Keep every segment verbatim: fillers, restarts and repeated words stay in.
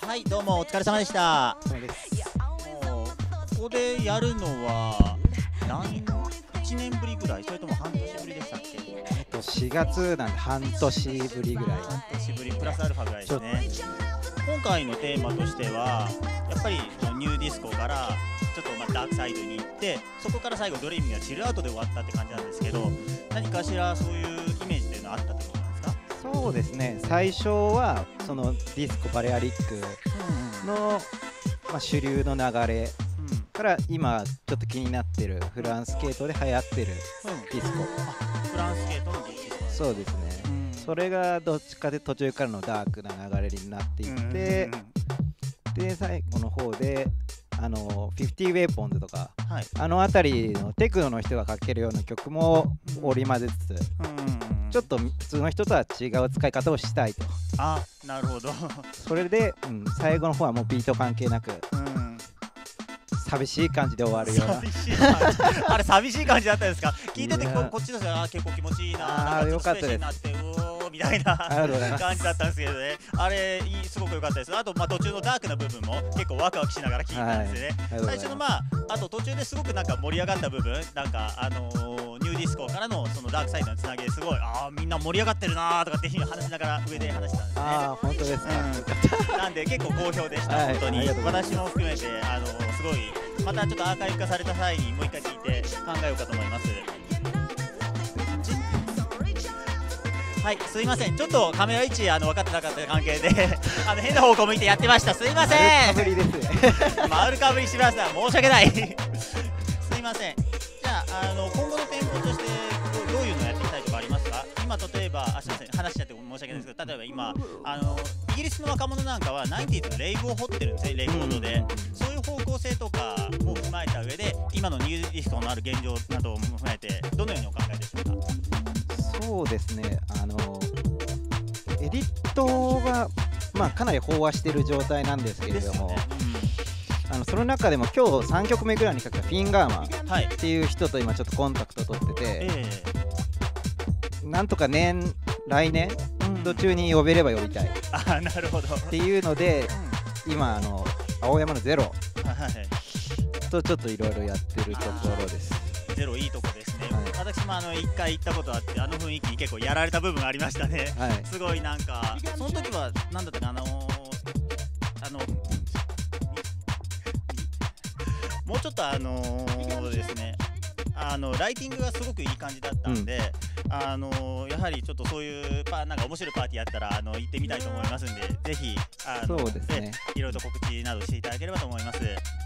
はい、どうもお疲れ様でした。 そうです。 もうここでやるのは何いちねんぶりぐらい、それとも半年ぶりでしたっけ？ えっとしがつなんで半年ぶりぐらい。 半年ぶりプラスアルファぐらいですね。今回のテーマとしてはやっぱりニューディスコからちょっとまあダークサイドに行って、そこから最後ドリームがチルアウトで終わったって感じなんですけど、何かしらそういうイメージっていうのはあったってことなんですか？ そうですね、最初はそのディスコバレアリックの、まあ、主流の流れから今ちょっと気になってるフランス系統で流行ってるディスコ、 うん、フランス系統のディスコ。 そうですね、うん、それがどっちかで途中からのダークな流れになっていって、で最後の方であのフィフティーウェイポンズとか、はい、あの辺りのテクノの人がかけるような曲も織り交ぜつつ、うん、ちょっと普通の人とは違う使い方をしたいと。 あ、なるほど。 それで、うん、最後の方はもうビート関係なく、うん、寂しい感じで終わるような。寂しい感じあれ寂しい感じだったんですか？聞いてて こ, こっちとしてはあ結構気持ちいいな、 あーよかったです。 みたいな感じだったんですけどね、あれすごく良かったです。あとまあ途中のダークな部分も結構ワクワクしながら聞いたんですよね、はい、最初のまああと途中ですごくなんか盛り上がった部分、なんかあのー、ニューディスコからのそのダークサイドのつなぎですごい、ああみんな盛り上がってるなーとかって話しながら上で話してたんですね。 ああ本当ですか、 うん、なんで結構好評でした、はい、本当に私も含めてあのー、すごいまたちょっとアーカイブ化された際にもう一回聞いて考えようかと思います。はい、すいません、ちょっとカメラ位置あの分かってなかった関係であの変な方向向いてやってました。すいません。 丸かぶりですね。 丸かぶりしてください。申し訳ない。すいません。じゃあ、あの今後の展望としてどういうのをやっていきたいとかありますか？今例えば、あ、すいません、話しちゃって申し訳ないですけど、例えば今あのイギリスの若者なんかはナインティーズのレイブを掘ってるんですね、レイコードで。そういう方向性とかを踏まえた上で、今のニューディスコのある現状などを踏まえてどのようにお考えでしょうか？ そうですね、あのエディットが、まあ、かなり飽和している状態なんですけれども、ね、うん、あのその中でも今日さんきょくめぐらいにかけたフィンガーマンっていう人と今ちょっとコンタクト取ってて、えー、なんとか年来年度中に呼べれば呼びたい、 うん、あ、なるほどっていうので、うん、今あの青山のゼロ、はい、とちょっといろいろやってるところです。 ゼロいいとこですね、はい、私もあのいっかい行ったことあって、あの雰囲気に結構やられた部分がありましたね、はい、すごいなんかその時は何だったか、あのー、あのもうちょっとあのー、ですね、あのライティングがすごくいい感じだったんで、うん、あのー、やはりちょっとそういうパなんか面白いパーティーやったらあの行ってみたいと思いますんで、ぜひあのそうですね、 いろいろと告知などしていただければと思います。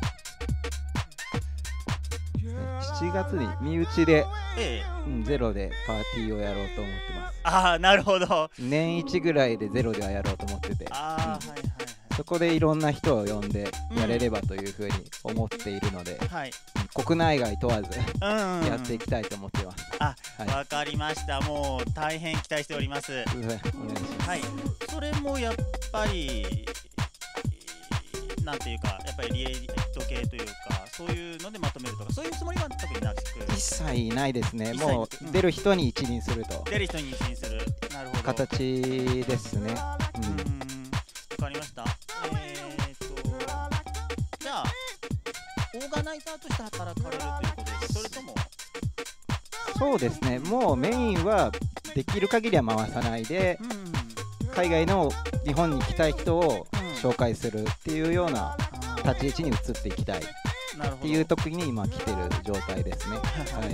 しちがつに身内で、 ええ、 うん、ゼロでパーティーをやろうと思ってます。 ああ、なるほど。 年一ぐらいでゼロではやろうと思ってて、 あ、うん、はいはいはい、 そこでいろんな人を呼んでやれればというふうに思っているので、うん、はい、国内外問わずやっていきたいと思ってます。 あ、はい、わかりました。もう大変期待しております。 お願いします。 はい、それもやっぱりなんていうか、やっぱりリエイト系というか、そういうのでまとめるとか、そういうつもりは特になく、 一切ないですね。もう出る人に一任すると、 出る人に一任する、なるほど、 形ですね。うん、わかりました。えーとじゃあオーガナイザーとして働かれるということですか？それとも？ そうですね、もうメインはできる限りは回さないで、うん、海外の日本に来たい人を紹介するっていうような立ち位置に移っていきたいっていう時に今来てる状態ですね。はい、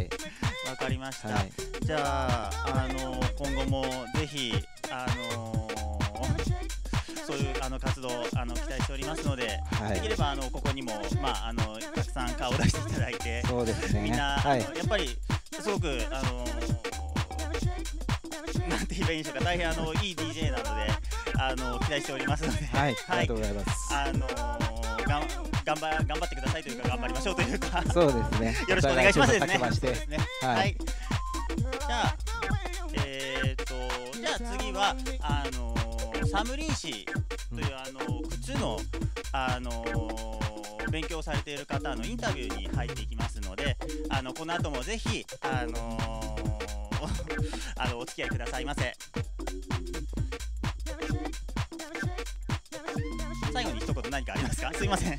わかりました。はい、じゃあ、あの今後もぜひあのー、そういうあの活動あの期待しておりますので、はい、できればあのここにもまああのたくさん顔を出していただいて、 そうですね、 みんな、はい、あのやっぱりすごくあのー、なんて言えばいいんでしょうか、大変あのいい ディージェー なので。あの期待しておりますので、 はい、ありがとうございます。 あのー、がん頑張頑張ってくださいというか、頑張りましょうというか、 そうですね。 よろしくお願いしますですね。 ね、はい、はい。 じゃあ、えー、っとじゃあ次はあのー、サムリン氏という、あのー、靴のあのー、勉強されている方のインタビューに入っていきますので、あのこの後もぜひあのー、あのお付き合いくださいませ。最後に何かありますか？すいません。 う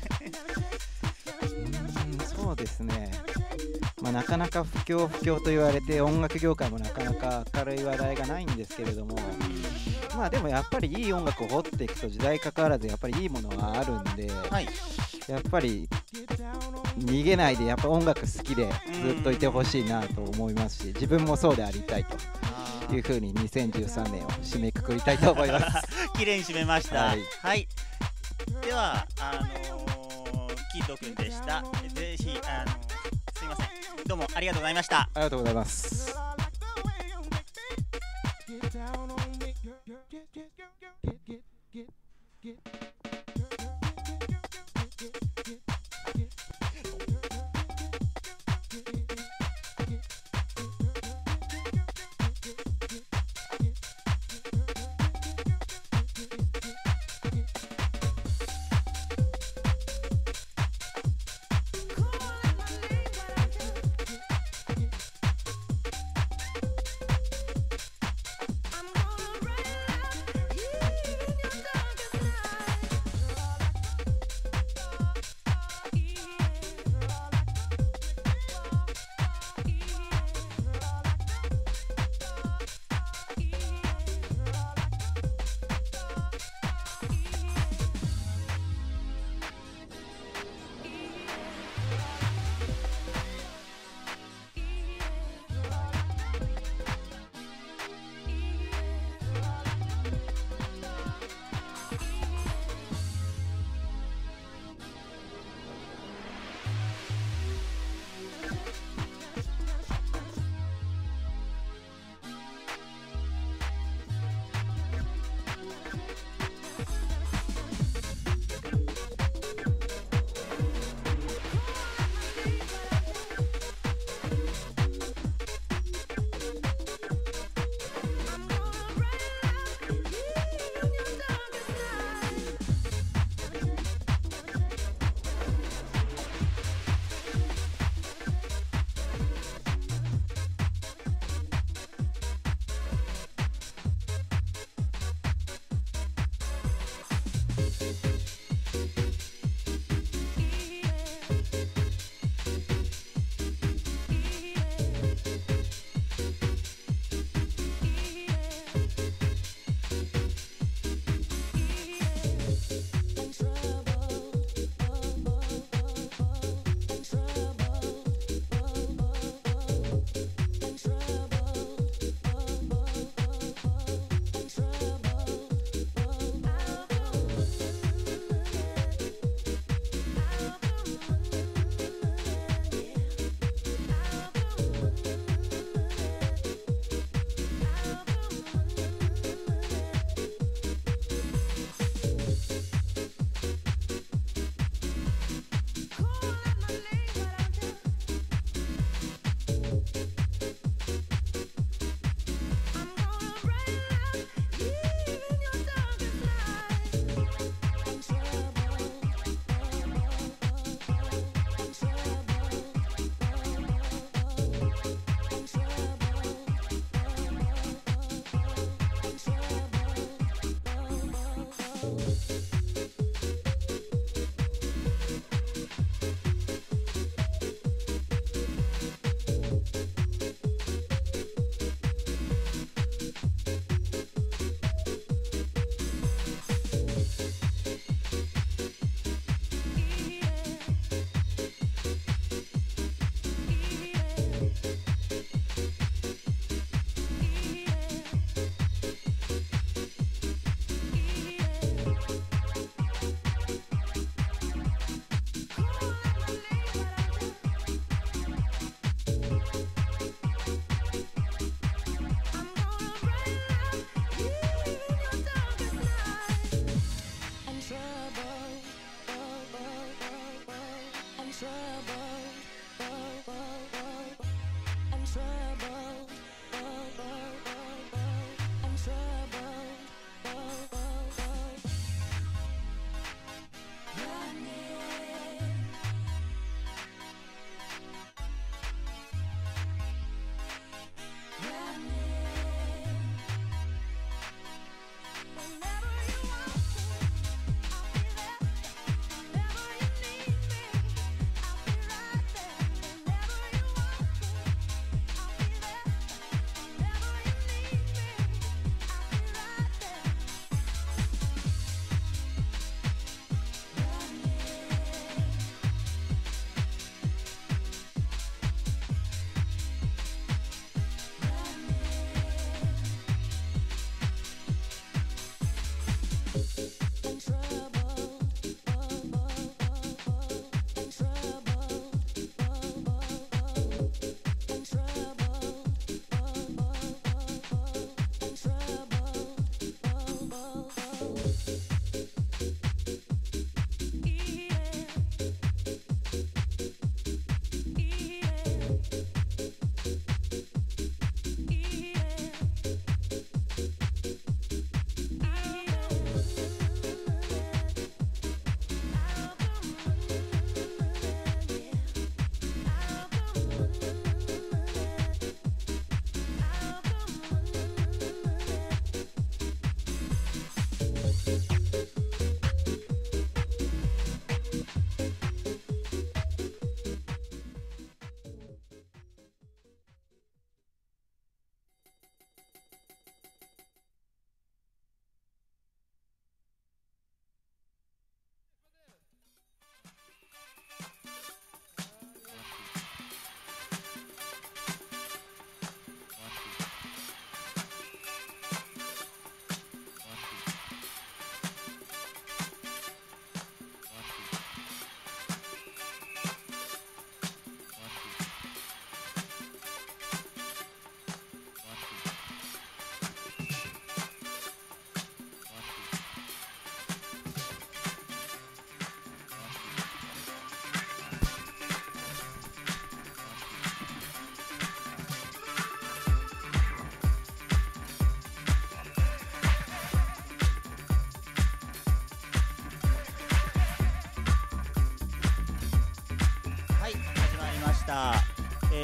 ーん、そうですね、まあ、なかなか不況不況と言われて音楽業界もなかなか明るい話題がないんですけれども、まあでもやっぱりいい音楽を掘っていくと時代関わらずやっぱりいいものはあるんで、 はい、 やっぱり逃げないでやっぱ音楽好きでずっといてほしいなと思いますし、自分もそうでありたいというふうににせんじゅうさんねんを締めくくりたいと思います。 綺麗に締めました。 はい、 はい、ではあのー、キートくんでした。ぜひあのー、すいません、どうもありがとうございました。 ありがとうございます。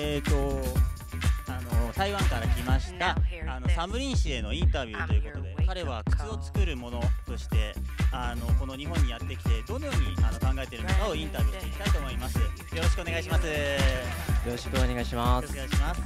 えーとあの台湾から来ましたあのサムリン氏へのインタビューということで、彼は靴を作るものとしてあのこの日本にやってきてどのようにあの考えているのかをインタビューしていきたいと思います。よろしくお願いします。よろしくお願いしまろしす。 くお願いします。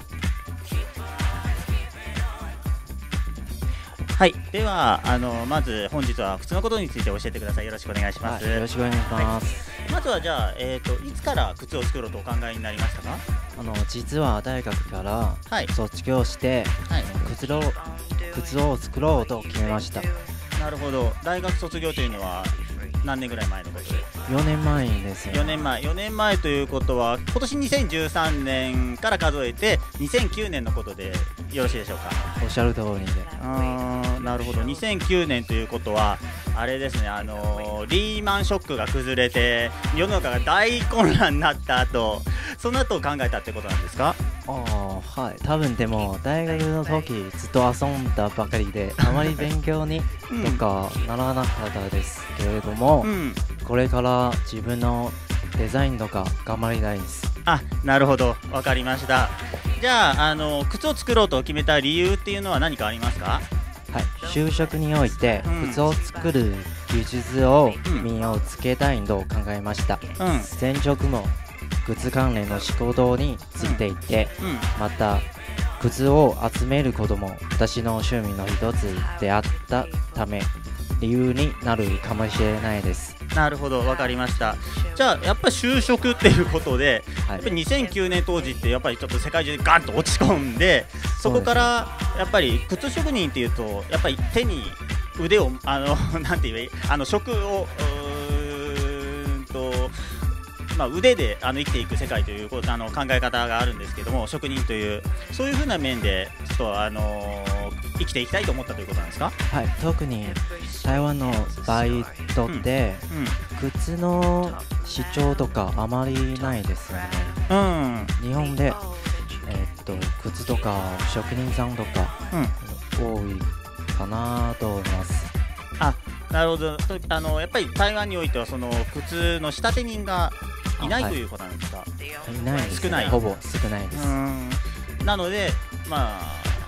はい、ではあのまず本日は靴のことについて教えてください。よろしくお願いします。 はい、よろしくお願いします。 まずはじゃあ、えーと、いつから靴を作ろうとお考えになりましたか？ あの実は大学からはい卒業して、 はい、 靴を靴を作ろうと決めました。 なるほど。大学卒業というのは何年ぐらい前のことですか？ よねんまえですよ。 よねんまえ、よねんまえということは今年にせんじゅうさんねんから数えてにせんきゅうねんのことでよろしいでしょうか？ おっしゃる通りで。 あー、なるほど。にせんきゅうねんということはあれですね、あのー、リーマンショックが崩れて世の中が大混乱になった後、その後を考えたってことなんですか？ ああ、はい。多分でも大学の時ずっと遊んだばかりであまり勉強にとかならなかったですけれども、 うん、 これから自分のデザインとか頑張りたいです。 あ、なるほど、わかりました。じゃあ、あの靴を作ろうと決めた理由っていうのは何かありますか？ はい、就職においてうん靴を作る技術をうん身をつけたいと考えました。 うんうん前職も靴関連の仕事についていて、また靴を集めることも私の趣味の一つであったため理由になるかもしれないです。 なるほど、わかりました。じゃあやっぱり就職っていうことで、 はいやっぱりにせんきゅうねん当時ってやっぱりちょっと世界中でガンと落ち込んで、そこからやっぱり靴職人っていうとやっぱり手に腕をあのなんて言えばいい、あの職をうーんとまあ、腕であの生きていく世界ということあの考え方があるんですけども、職人というそういう風な面でちょっとあの生きていきたいと思ったということなんですか？ はい、特に台湾の場合とって、 うん、 靴の主張とかあまりないですよね。 うん日本で、えーっと靴とか職人さんとかうん多いかなと思います。 あ、なるほど。とあのやっぱり台湾においてはその靴の仕立て人がいないはいということなんですか？ いないです、ね、 少ないほぼ少ないでうす。 ん、なのでま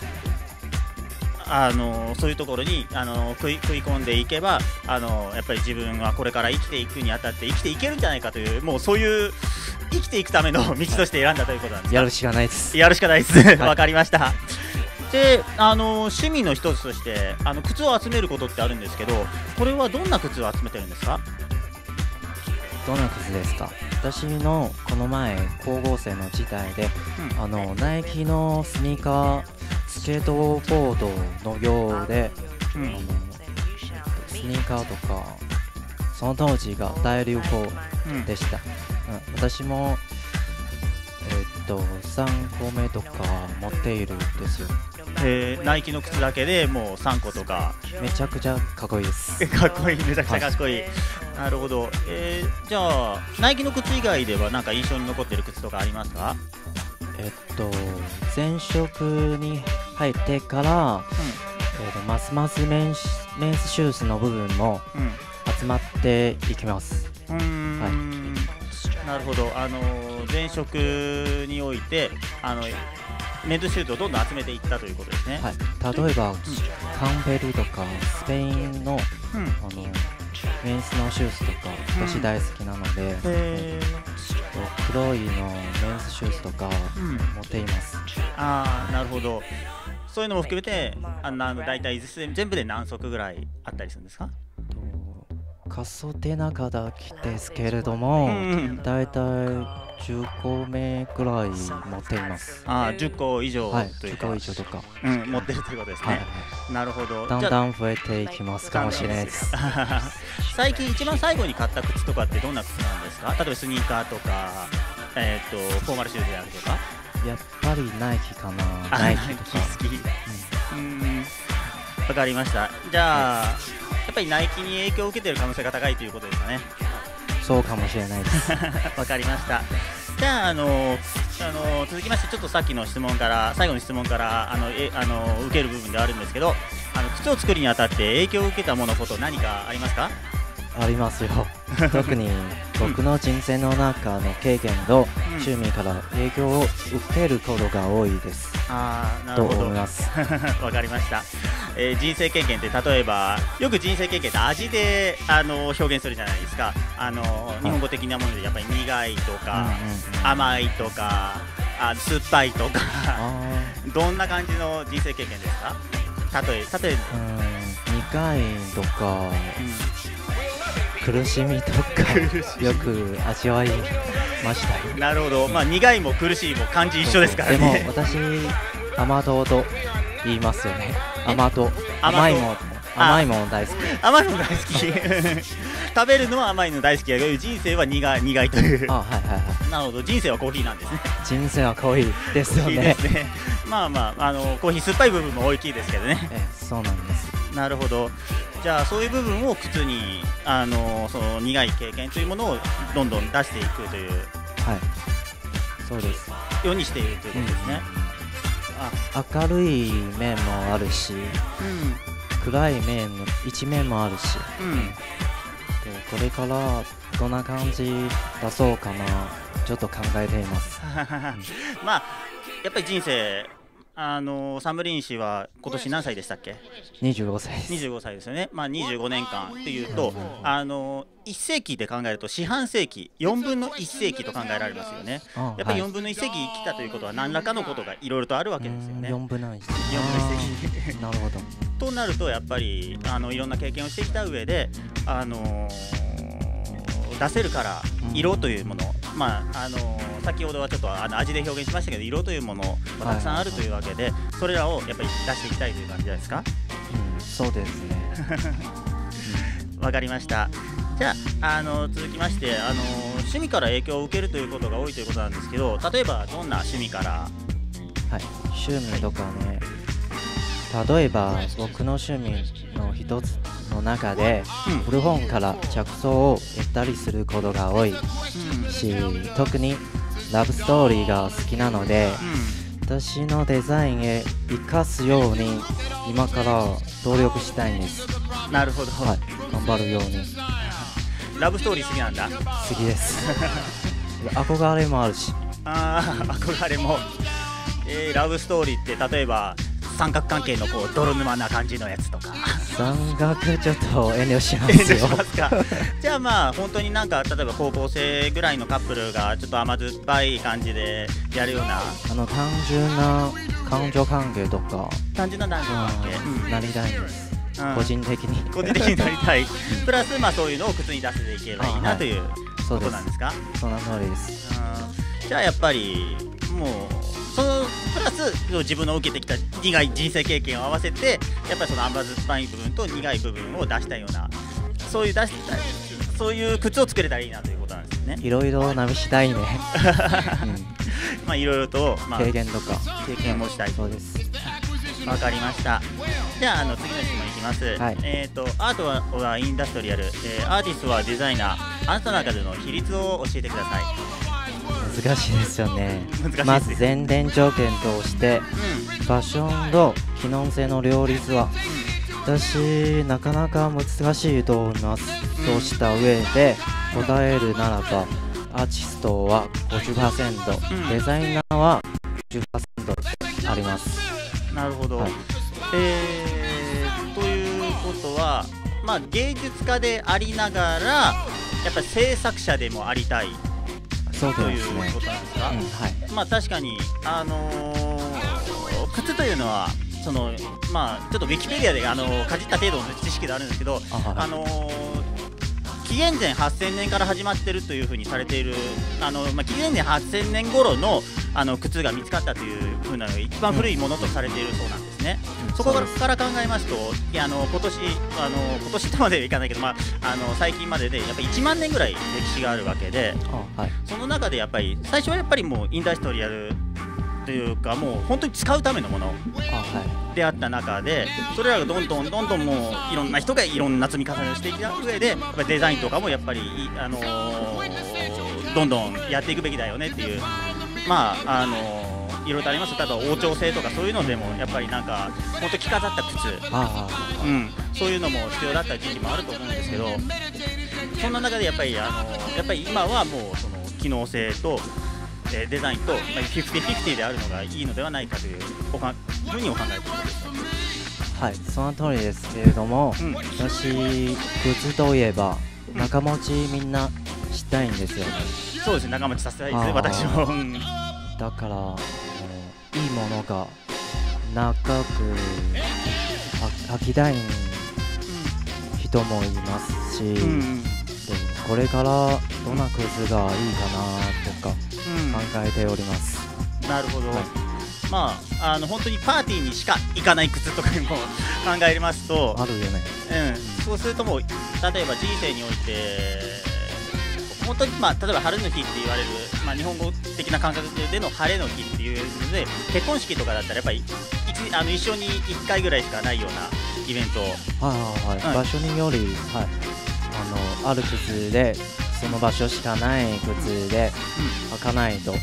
ああのそういうところにあの食い食い込んでいけばあのやっぱり自分はこれから生きていくにあたって生きていけるんじゃないかという、もうそういう生きていくための道として選んだということなんですか？ やるしかないです。 やるしかないです。 はいわかりました。で、あの趣味の一つとしてあの靴を集めることってあるんですけど、これはどんな靴を集めてるんですか？ どんな靴ですか？私のこの前高校生の時代で、 うんあのナイキのスニーカースケートボードのようで、 うんあのスニーカーとかその当時が大流行うんでした。うん、私もえーっとさんこめとか持っているんですよ。 えーナイキの靴だけでもうさんことか。 めちゃくちゃかっこいいです。 かっこいい、めちゃくちゃかっこいい。なるほど。えーじゃあナイキの靴以外では何か印象に残っている靴とかありますか？ えっと前職に入ってから、えーとますますメンシメンスシューズの部分もうんうん集まっていきます。 うーん、なるほど。あの前職においてあのメンズシューズをどんどん集めていったということですね。 はい、例えば、カンベルとかスペインのうん。 あのメンスのシューズとか私大好きなので、 え黒いのメンスシューズとかーうん。 持っています。 ああ、なるほど。そういうのも含めて、あの大体全部で何足ぐらいあったりするんですか？ と過疎手長だきですけれども、 うんだいたいじゅっこめくらい持っています。 ああ、じゅっこ以上はい、10 というか、 個以上とか、 うん、持ってるということですね。 はいはい、 なるほど。 だんじゃだん増えていきますかもしれないです。 あ最近一番最後に買った靴とかってどんな靴なんですか？例えばスニーカーとか、えっ、とフォーマルシューズであるとか。 やっぱりナイキかな。 あナイキとか。 好き。うーん、わかりました。じゃあ、やっぱりナイキに影響を受けている可能性が高いということですかね。 そうかもしれないです。 わかりました。じゃあ、あのあの続きましてちょっとさっきの質問から最後の質問からあのえあの受ける部分ではあるんですけど、あの靴を作るにあたって影響を受けたものこと何かありますか？ ありますよ。特に僕の人生の中の経験と趣味から影響を受けることが多いです。 あー、なとるほど。 思います。 わかりました。えー人生経験って例えばよく人生経験って味であの表現するじゃないですか。あの日本語的なものでやっぱり苦いとか、甘いとか、あ酸っぱいとかあどんな感じの人生経験ですか？例え例えば、 ーうん苦いとか苦しみとかよく味わいましたよ。 なるほど。まあ苦いも苦しいも漢字一緒ですからでもね。 私甘党と言いますよね。 え甘党甘党甘いもん甘いもん大好き。 甘いの大好き。食べるのは甘いの大好きだけど人生は苦い苦いという。 あ、はいはいはなるほど。人生はコーヒーなんですね。 い。人生は濃いですよいいでね。 すね。まあまああのコーヒー酸っぱい部分も大きいですけどね。 えそうなんです。 なるほど。じゃあそういう部分を靴にあのその苦い経験というものをどんどん出していくというはい。そうです。 ようにしているということですね。あ、 明るい面もあるし、 う暗い面の一面もあるし、 んうん。 でこれからどんな感じ出そうかな、ちょっと考えています。 まあやっぱり人生あのサムリン氏は今年何歳でしたっけ？ にじゅうごさいです。 にじゅうごさいですよね。まあにじゅうごねんかんっていうと、あのいっ世紀で考えると四半世紀、よんぶんのいっ世紀と考えられますよね。 あやっぱりはいよんぶんのいっ世紀生きたということは何らかのことがいろいろとあるわけですよね。 よんぶんのいち。 よんぶんのいっ世紀なるほど。 となるとやっぱりあのいろんな経験をしてきた上で、あの出せるから色というもの、まああの先ほどはちょっとあの味で表現しましたけど色というものがたくさんあるというわけで、それらをやっぱり出していきたいという感じですか？ うん、そうですね。 わかりました。じゃあ、あの続きましてあの趣味から影響を受けるということが多いということなんですけど、例えばどんな趣味から？ はい、趣味とかね、例えば僕の趣味の一つの中で、 うん古本から着想を得たりすることが多いうんし、特にラブストーリーが好きなので、 う私のデザインへ生かすように今から努力したいんです。 ん、なるほど、 はい、頑張るようにラブストーリー好きなんだ。 好きです憧れもあるし。 あー憧れも、えーラブストーリーって例えば三角関係のこう泥沼な感じのやつとか山岳ちょっと遠慮しま遠慮すよしますか？じゃあまあ本当になんか例えば高校生ぐらいのカップルがちょっと甘酸っぱい感じでやるようなあの単純な感情関係とか、 単純な男女関係、 うん、なりたいんです、 うん個人的に。 個人的になりたいプラスまあそういうのを靴に出せていけばいいなというこそうですとなんですか？ その通りです。 うんじゃあやっぱりもうそのプラス自分の受けてきた苦い人生経験を合わせてやっぱりその甘酸っぱい部分と苦い部分を出したいようなそういう出したいそういう靴を作れたらいいなということなんですね。 いろいろなみしたいね、 まあいろいろと、まあ、 経験とか。 経験もしたい。 そうです。 わかりました。じゃあ、あの次の質問いきます。 はいえっ、とアートははインダストリアル、えーアーティストはデザイナー、あなたの中での比率を教えてください。 難しいですよね。 難しいですよまず前提条件としてうファッションと機能性の両立は私なかなか難しいと思います、 うんそうした上で答えるならばアーティストは ごじゅっパーセント、 うんデザイナーは じゅっパーセント あります。 ん、なるほど。 はいえー、ということは、まあ芸術家でありながらやっぱり制作者でもありたいそうというですね。 ことなんですか？ うん、はいまあ確かにあのー靴というのはそのまあちょっとウィキペディアであのかじった程度の知識であるんですけど、 あ、はいあのー紀元前はっせんねんから始まってるというふうにされているあの、まあ、紀元前はっせんねん頃のあの靴が見つかったというふうなのが一番古いものとされているそうなんですね。 うんそこそうですから考えますと、いやあの今年あの今年とまではいかないけど、まあ、あの最近まででやっぱりいちまんねんぐらい歴史があるわけで、 あ、はい、 その中でやっぱり最初はやっぱりもうインダストリアルというかもう本当に使うためのものあ、はいであった中で、それらがどんどんどんどんもういろんな人がいろんな積み重ねをしていった上でやっぱりデザインとかもやっぱり、あのーどんどんやっていくべきだよねっていう、まああのーいろいろとあります。例えば王朝製とかそういうのでもやっぱりなんか本当着飾った靴、 あうん、そういうのも必要だった時期もあると思うんですけど、そんな中でやっぱりあのやっぱり今はもうその機能性とえーデザインと、まあ、フィフティフィフティであるのがいいのではないかというおかふうにお考えということですか。 あ、はい、その通りですけれども、 うん、 私、靴といえば、中持ちみんなしたいんですよね。 そうですね、長持ちさせたいですね、 あー私も。うん、 だから、あのいいものが長くは履きたい人もいますし、 うんうんでこれからどんな靴がいいかなとか考えております。 うん、なるほど、 はい、 まあ、あの本当にパーティーにしか行かない靴とかにも考えますと、 あるよね。 うん、そうするともう例えば人生において本当に、まあ、例えば晴れの日って言われる、まあ、日本語的な感覚での晴れの日っていうので結婚式とかだったらやっぱり一あの一生にいっかいぐらいしかないようなイベントを、 はいはいはい、 はい場所により、はい、あのある靴でその場所しかない靴で履かないと、 うん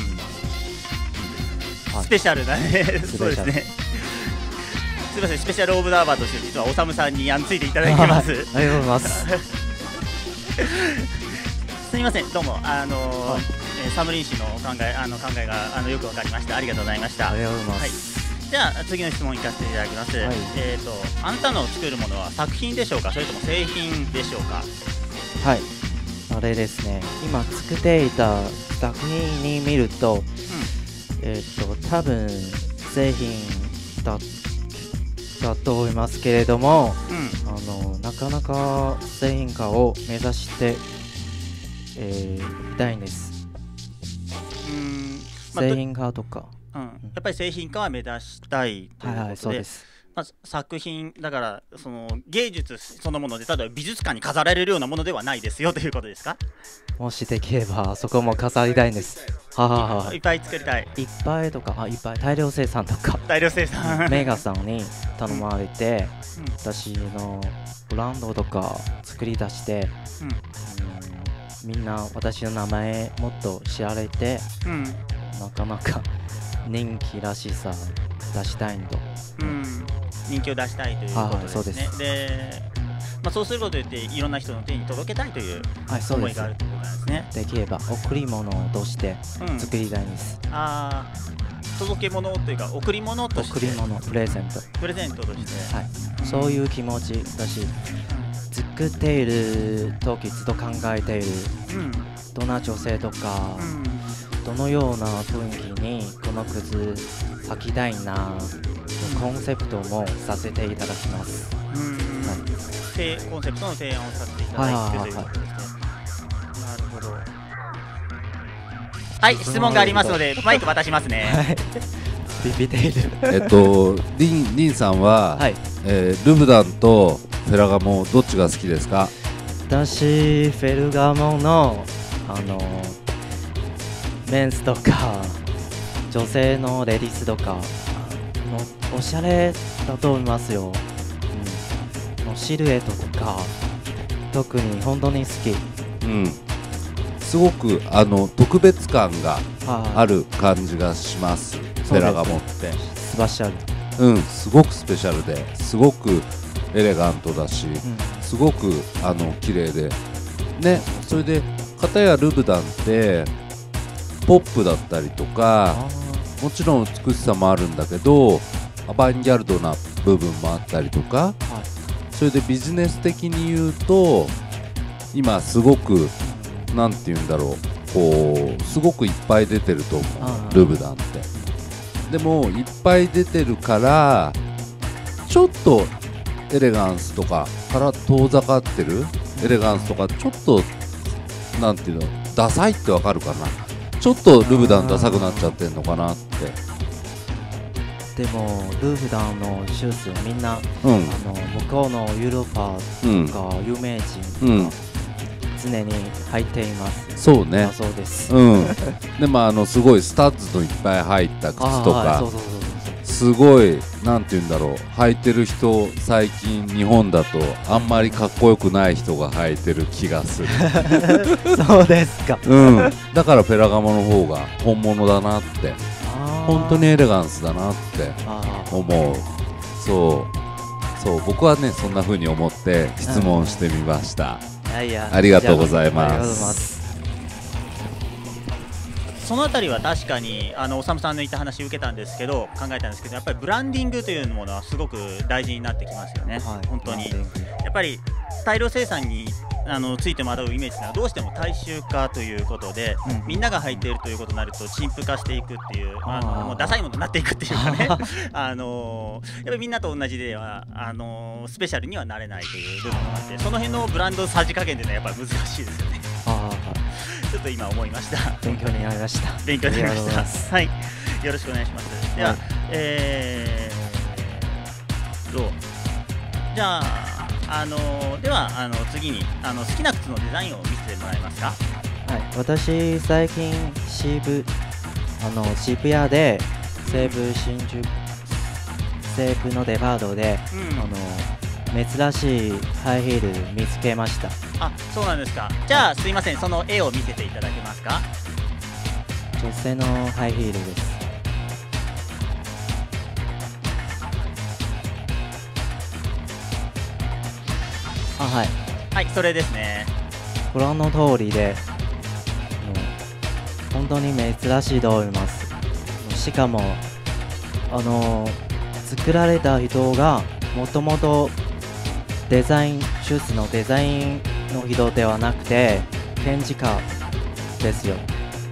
はいスペシャルなねスそうペシャルですね。すみません、スペシャルオブザーバーとして実はおさむさんにあのついていただいてます。 ありがとうございますすみません、どうもあのーはいえーサムリン氏の考えあの考えがあのよくわかりました。ありがとうございました。 ありがとうございはい。 ます。 じゃあ次の質問いかせていただきます。 はいえっ、とあなたの作るものは作品でしょうか、それとも製品でしょうか。 はい、あれですね、今作っていた作品に見ると、えっと多分製品だだと思いますけれども、 うん、うん、 あのなかなか製品化を目指して、えーいたいんです。 うーん、まあ製品化とか、 とうん、やっぱり製品化は目指したいということで、 はいはい、そうです。 まあ、作品だからその芸術そのもので例えば美術館に飾られるようなものではないですよということですか。 もしできればそこも飾りたいんです。はははいっぱい作りたい。 いっぱいとか、あ、いっぱい大量生産とか大量生産。 メガさんに頼まれて、 うん私のブランドとか作り出して、 うんうんみんな私の名前もっと知られて、 うんなかなか人気らしさ出したいんと。 うん人気を出したいということですね。 はいそうですで、まあ、そうすることによっていろんな人の手に届けたいというはい、そうです思いがあるということなんですね。 できれば贈り物としてうん、 作りたいんです。 あー届け物というか贈り物として贈り物、プレゼント。 プレゼントとして、 はい、そういう気持ちだし、作っている時ずっと考えている、 うんどんな女性とか、 うんどのような雰囲気にこの靴履きたいな、コンセプトもさせていただきます。 うんせコンセプトの提案をさせていただいてということですね。なるほど。はい、質問がありますのでマイク渡しますね。 はい。ビビている。 えっと、リン、リンさんは、 はい。 えールブダンとフェラガモどっちが好きですか？ 私、フェルガモの、あの、メンスとか、女性のレディースとか、あのおしゃれだと思いますよ。うん、のシルエットとか、特に本当に好き。 うん。すごくあの特別感がはいある感じがします。フェラガモって。 スペシャル。 うん、すごくスペシャルですごくエレガントだし、 うんすごくあの綺麗でね、それで片やルブダンってポップだったりとか、 あもちろん美しさもあるんだけどアバンギャルドな部分もあったりとか、 ーはい。 それでビジネス的に言うと今すごくなんて言うんだろう、こうすごくいっぱい出てると思あーうルブダンって。でもいっぱい出てるからちょっとエレガンスとかから遠ざかってるエレガンスとかちょっとなんていうのダサいってわかるかな、ちょっとルブダンダサくなっちゃってんのかなって。 でも、ルーフダンのシューズ、みんな、 うんあの向こうのヨーロッパうんとか有名人うんとか、常に履いています。 そうねだそうです。 うんでもあのすごいスタッズのいっぱい入った靴とあーはいそかうそうそうすごいなんて言うんだろう、履いてる人最近日本だとあんまりかっこよくない人が履いてる気がするそう。そうですか。 うんだからフェラガモの方が本物だなって。 あ本当にエレガンスだなってあー思う。そうそう、僕はねそんな風に思って質問してみました。 いやいや、 ありがとうございます。 ありがとうございます。 そのあたりは確かにあのおさむさんの言った話受けたんですけど、考えたんですけど、やっぱりブランディングというものはすごく大事になってきますよね、 はい、 本当に。 ブランディングやっぱり大量生産にあのついてもらうイメージはどうしても大衆化ということで、うん、みんなが入っているということになると陳腐化していくっていう、あのもうダサいものになっていくっていうかねあのやっぱりみんなと同じではあのスペシャルにはなれないという部分があって、その辺のブランドさじ加減でねやっぱり難しいですよね。 あちょっと今思いました。 勉強になりました。 勉強になりました。はい、よろしくお願いします。では、はい、えー、どうじゃああのではあの次にあの好きな靴のデザインを見せてもらえますか。 はい、私最近渋あの渋谷で西武新宿西武のデパートで、うん、あの珍しいハイヒール見つけました。 あ、そうなんですか。じゃあすいません、その絵を見せていただけますか。 女性のハイヒールです。あ、はいはい、それですね。 ご覧の通りで本当に珍しいと思います。しかもあの作られた人がもともとデザインシューズのデザインの人ではなくて展示家ですよ。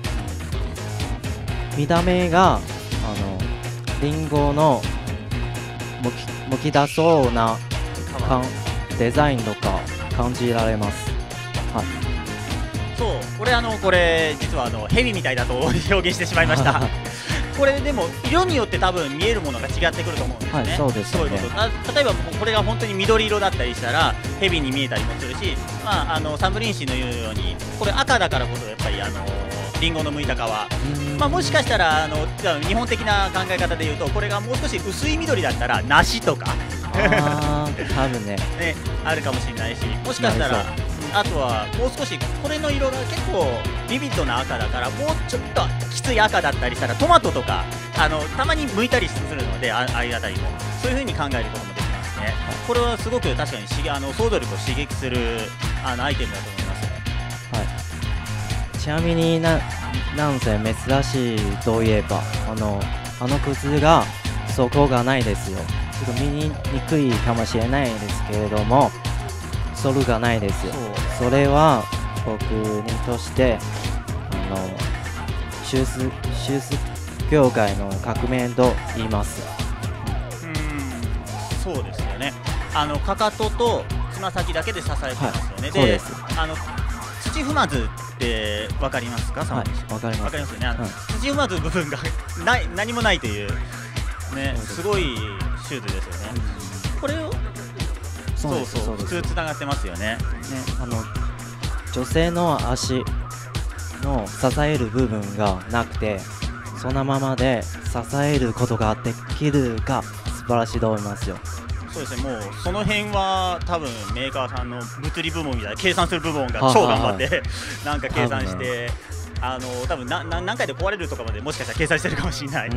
見た目があのリンゴのむきむき出そうなデザインとか感じられます。はい。 そう、これあのこれ実はあのヘビみたいだと表現してしまいました。これでも色によって多分見えるものが違ってくると思うんですね。はい、 そうですね。 そういうこと。あ、例えばこれが本当に緑色だったりしたらヘビに見えたりもするし、まああのサンブリン氏の言うようにこれ赤だからこそやっぱりあのリンゴの剥いた皮、まあもしかしたらあの日本的な考え方で言うとこれがもう少し薄い緑だったら梨とかあ多分ねねあるかもしれないし、もしかしたらあとはもう少しこれの色が結構ビビッドな赤だからもうちょっときつい赤だったりしたらトマトとかあのたまに剥いたりするので、ああいうあたりもそういう風に考えることもできますね。これはすごく確かにしあの想像力を刺激するあのアイテムだと思います。 はい。ちなみにななんせ珍しいといえばあのあの靴が底がないですよ。ちょっと見にくいかもしれないですけれどもソールがないですよ。それは僕にとしてあのシューズシューズ業界の革命と言います。 うーん、そうですよね。あのかかととつま先だけで支えてますよね。 はい、 でそうです。 あの土踏まずってわかりますか？ はい、わかります。 わかりますよね。あの、 うん、 土踏まず部分がない何もないというね、すごいシューズですよね。これをそうそう普通つながってますよね。ね、 あの女性の足の支える部分がなくてそのままで支えることができるか素晴らしいと思いますよ。 そうですね、もうその辺は多分メーカーさんの物理部門みたいな計算する部門が超頑張ってなんか計算して、ね、あの多分なな何回で壊れるとかまでもしかしたら計算してるかもしれない。うん、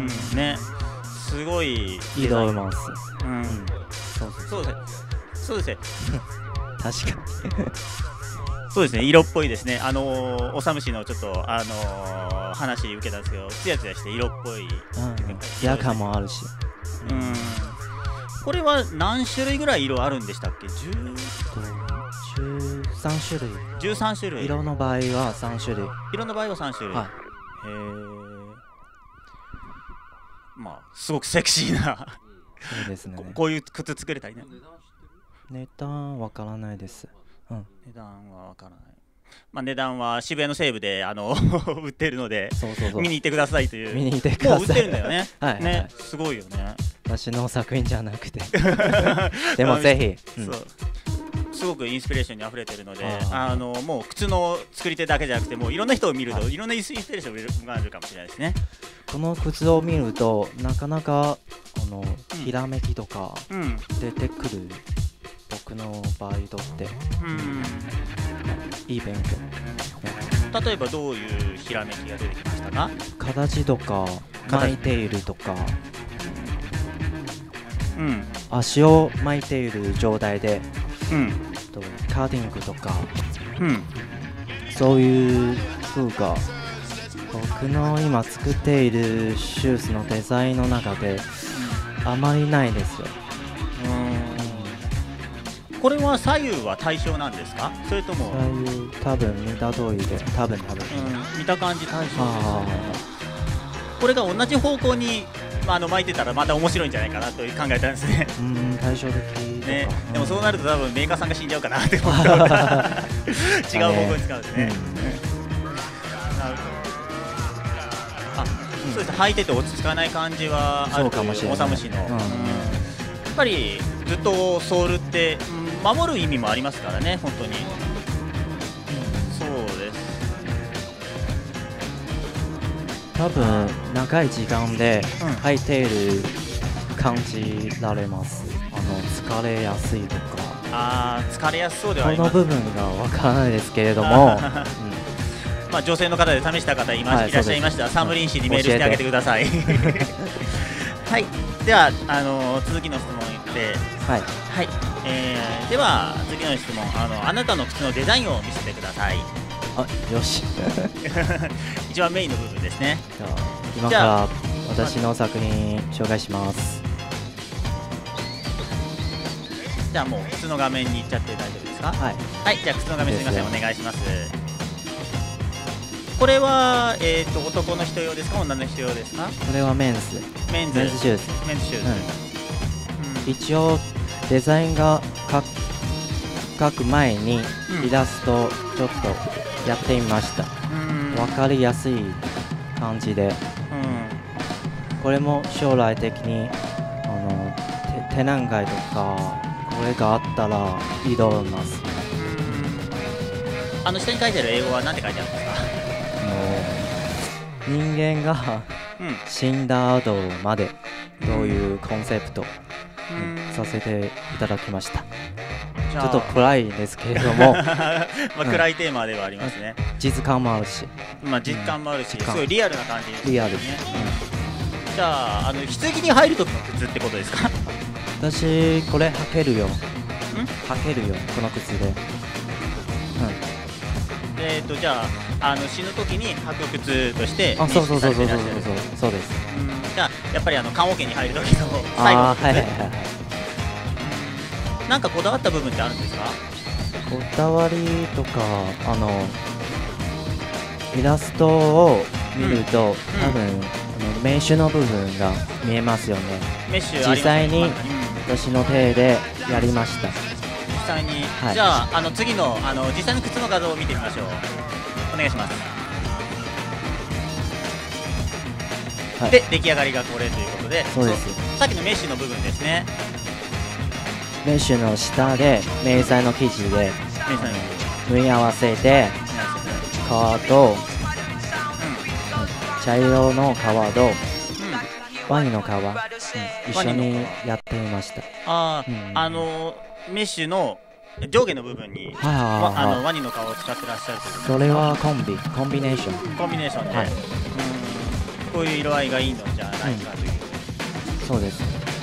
ね、すごいいいと思います。 うん、そうそうですね。そうですね。 確かに。 そうですね、色っぽいですね。あのー、おさむしのちょっとあのー、話受けたんですけど、ツヤツヤして色っぽい。 ツヤ感もあるし。 うん。これは何種類ぐらい色あるんでしたっけ？じゅうさん種類。 じゅうさん種類。 色の場合はさん種類。 色の場合はさん種類。はい、へえ。まあすごくセクシーな。 そうですね。 こ, こういう靴作れたりね。 値段わからないです。うん、 値段はわからない。まあ値段は渋谷の西部であの売ってるので、そうそうそう見に行ってくださいという。 見に行ってください。 もう売ってるんだよね。 はい、 ね、 はい、 すごいよね。 私の作品じゃなくて。でもぜひ、うん、そう。 すごくインスピレーションにあふれてるので、あのもう靴の作り手だけじゃなくて、もういろんな人を見ると、はい、いろんなインスピレーションがあるかもしれないですね。 この靴を見るとなかなかあの、うん、ひらめきとか出てくると僕の場合とってうんいい勉強、 例えばどういうひらめきが出てきましたか？ 形とか巻いているとか、 うん、 足を巻いている状態で、 うん、 とカーティングとか、 うん、 そういう風が僕の今作っているシューズのデザインの中であまりないですよ。 うん、これは左右は対称なんですか？それとも左右多分見た通りで多分多分、 うん、見た感じ対称です。 あこれが同じ方向に、まあ、あの巻いてたらまた面白いんじゃないかなと考えたんですね。 うん、対照的とか、 ね、 うん、 でもそうなると多分メーカーさんが死んじゃうかなって思った違う方向に使うんですね。うん、なるほど。あ、そうです。履いてて落ち着かない感じはあるというオサムシの、うん、やっぱりずっとソールって、うん、守る意味もありますからね、本当に。うん、そうです。 多分長い時間で履いている感じられます。あの疲れやすいとか、 あー、疲れやすそうではありこます。 の部分がわからないですけれども、 まあ女性の方で試した方いま、はい、いらっしゃいましたら、サムリン氏にメールしてあげてください。はい、ではあの続きの質問で、はい、はい、えー、では次の質問、あのあなたの靴のデザインを見せてください。 あ、よし。 一番メインの部分ですね。 じゃあ今から私の作品紹介します。 じゃあもう靴の画面に行っちゃって大丈夫ですか？はい、はい、じゃあ靴の画面すみません、お願いします。これは、えー、と男の人用ですか、女の人用ですか？ これはメンズメンズメンズシューズ、 メンズシューズ、 うん、一応デザインが書く前にイラストちょっとやってみました。分かりやすい感じで、うん、これも将来的にあの展覧会とかこれがあったら挑みます。 あの下に書いてある英語は何て書いてあるんですか？ 人間が死んだ後までどういうコンセプトにさせていただきました。ちょっと暗いですけれどもまあ暗いテーマではありますね。 実感もあるし、 まあ実感もあるし、すごいリアルな感じですね。 リアル。 じゃあ、あの棺に入る時の靴ってことですか？ 私これ履けるよ。履けるよこの靴で。 えーとじゃあ、あの死ぬ時に履く靴として認識されていらっしゃる。そうです。 じゃあやっぱりあの棺桶に入る時の最後の靴。なんかこだわった部分ってあるんですか？ こだわりとか、あのイラストを見ると、うん、多分、うん、あのメッシュの部分が見えますよね。 メッシュ実際に私の手でやりました。 実際に、はい、じゃあ、あの次のあの実際の靴の画像を見てみましょう。お願いします。はい、で出来上がりがこれということで、 そうです。 さっきのメッシュの部分ですね。 メッシュの下で迷彩の生地で縫い合わせて、革と、うん、茶色の革と、うん、ワニの革、うん、一緒にやってみました。 あ、うん、あのメッシュの上下の部分にあのワニの皮を使ってらっしゃるということですか？ それはコンビコンビネーションコンビネーションで、はい、うん、こういう色合いがいいのじゃないかという、 うん、そうです。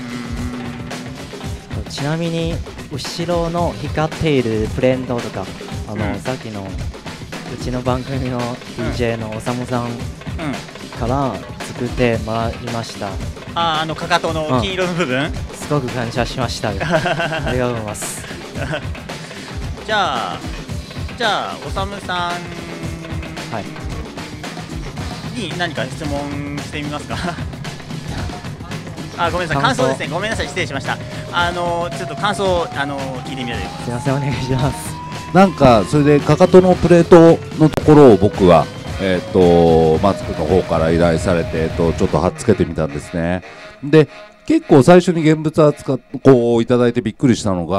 ちなみに後ろの光っているプレートとか、あの、うん、さっきのうちの番組の ディージェー のおさむさんから作ってもらいました。 あ、あのかかとの黄色の部分、うん、 すごく感謝しました。ありがとうございます。 じゃあじゃあおさむさんに何か質問してみますか？あ、ごめんなさい、感想ですね。ごめんなさい、失礼しました。あのちょっと感想あの聞いてみたいと思います。 すみません、お願いします。 なんかそれでかかとのプレートのところを僕はえっ、ー、とマツクの方から依頼されて、えー、とちょっと貼っつけてみたんですね。で結構最初に現物扱っこういただいてびっくりしたのが、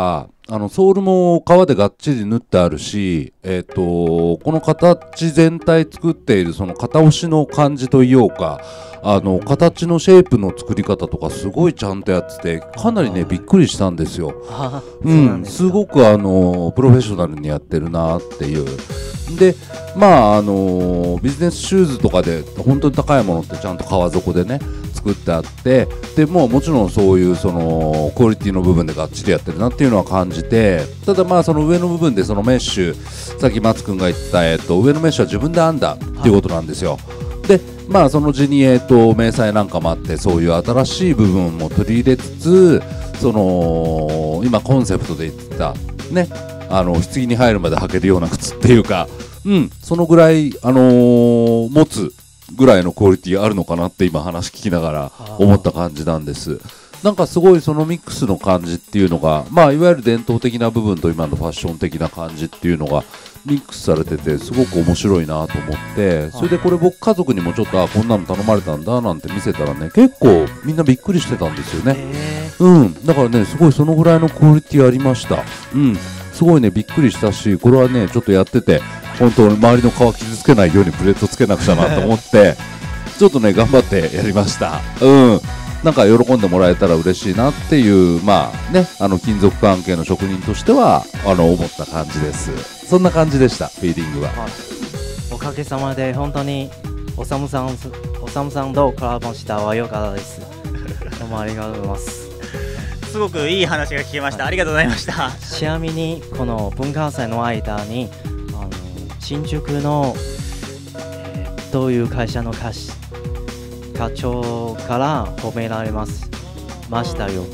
あのソールも革でがっちり縫ってあるし、えー、とこの形全体作っているその型押しの感じといようか、あの形のシェイプの作り方とかすごいちゃんとやってて、かなりねびっくりしたんですよ。うん、すごくあのプロフェッショナルにやってるなっていう。でまああのビジネスシューズとかで本当に高いものってちゃんと革底でね作ってあって、でもうもちろんそういうそのクオリティの部分でがっちりやってるなっていうのは感じて、ただまあその上の部分でそのメッシュ、さっき松君が言ってた、えっと、上のメッシュは自分で編んだっていうことなんですよ。でまあその地にえっと迷彩なんかもあって、そういう新しい部分も取り入れつつ、その今コンセプトで言ってたね、あの棺に入るまで履けるような靴っていうか、うん、そのぐらい、あのー、持つぐらいのクオリティあるのかなって今話聞きながら思った感じなんです。なんかすごいそのミックスの感じっていうのが、まあいわゆる伝統的な部分と今のファッション的な感じっていうのがミックスされてて、すごく面白いなと思って、それでこれ僕家族にもちょっとあこんなの頼まれたんだなんて見せたらね、結構みんなびっくりしてたんですよね。うん、だからねすごいそのぐらいのクオリティありました。うん、すごいねびっくりしたし、これはねちょっとやってて本当に周りの皮傷つけないようにプレートつけなくちゃなと思ってちょっとね頑張ってやりました。うん、なんか喜んでもらえたら嬉しいなっていう、まあね、あの金属関係の職人としてはあの思った感じです。そんな感じでした、フィーリングは。 おかげさまで本当におさむさんおさむさんとコラボしたは良かったです。どうもありがとうございます。 すごくいい話が聞けました。ありがとうございました。 ちなみにこの文化祭の間にあの新宿の、えー、どういう会社の課課長から褒められますましたよ。うん、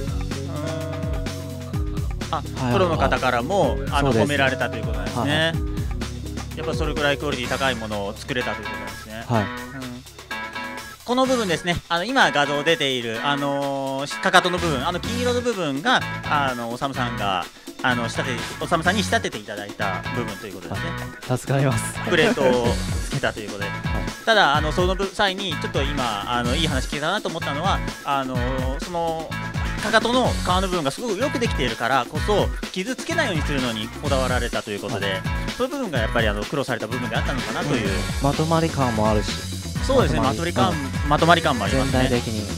あ、プロの方からもあの褒められたということなんですね。 はい、 やっぱそれくらいクオリティ高いものを作れたということなんですね。 はい。うん、 この部分ですね、あの今画像出ている、あのー、かかとの部分、あの金色の部分があのおさむさんがあの仕立ておさむさんに仕立てていただいた部分ということですね。 助かります。 プレートをつけたということで、はい、ただあのその際にちょっと今あのいい話聞いたなと思ったのは、あのー、そのかかとの皮の部分がすごくよくできているからこそ傷つけないようにするのにこだわられたということで、はい、そういう部分がやっぱりあの苦労された部分があったのかなという、うん、 まとまり感もあるし。 そうですね、まとまり感、うん、まとまり感もありますね。 全体的に、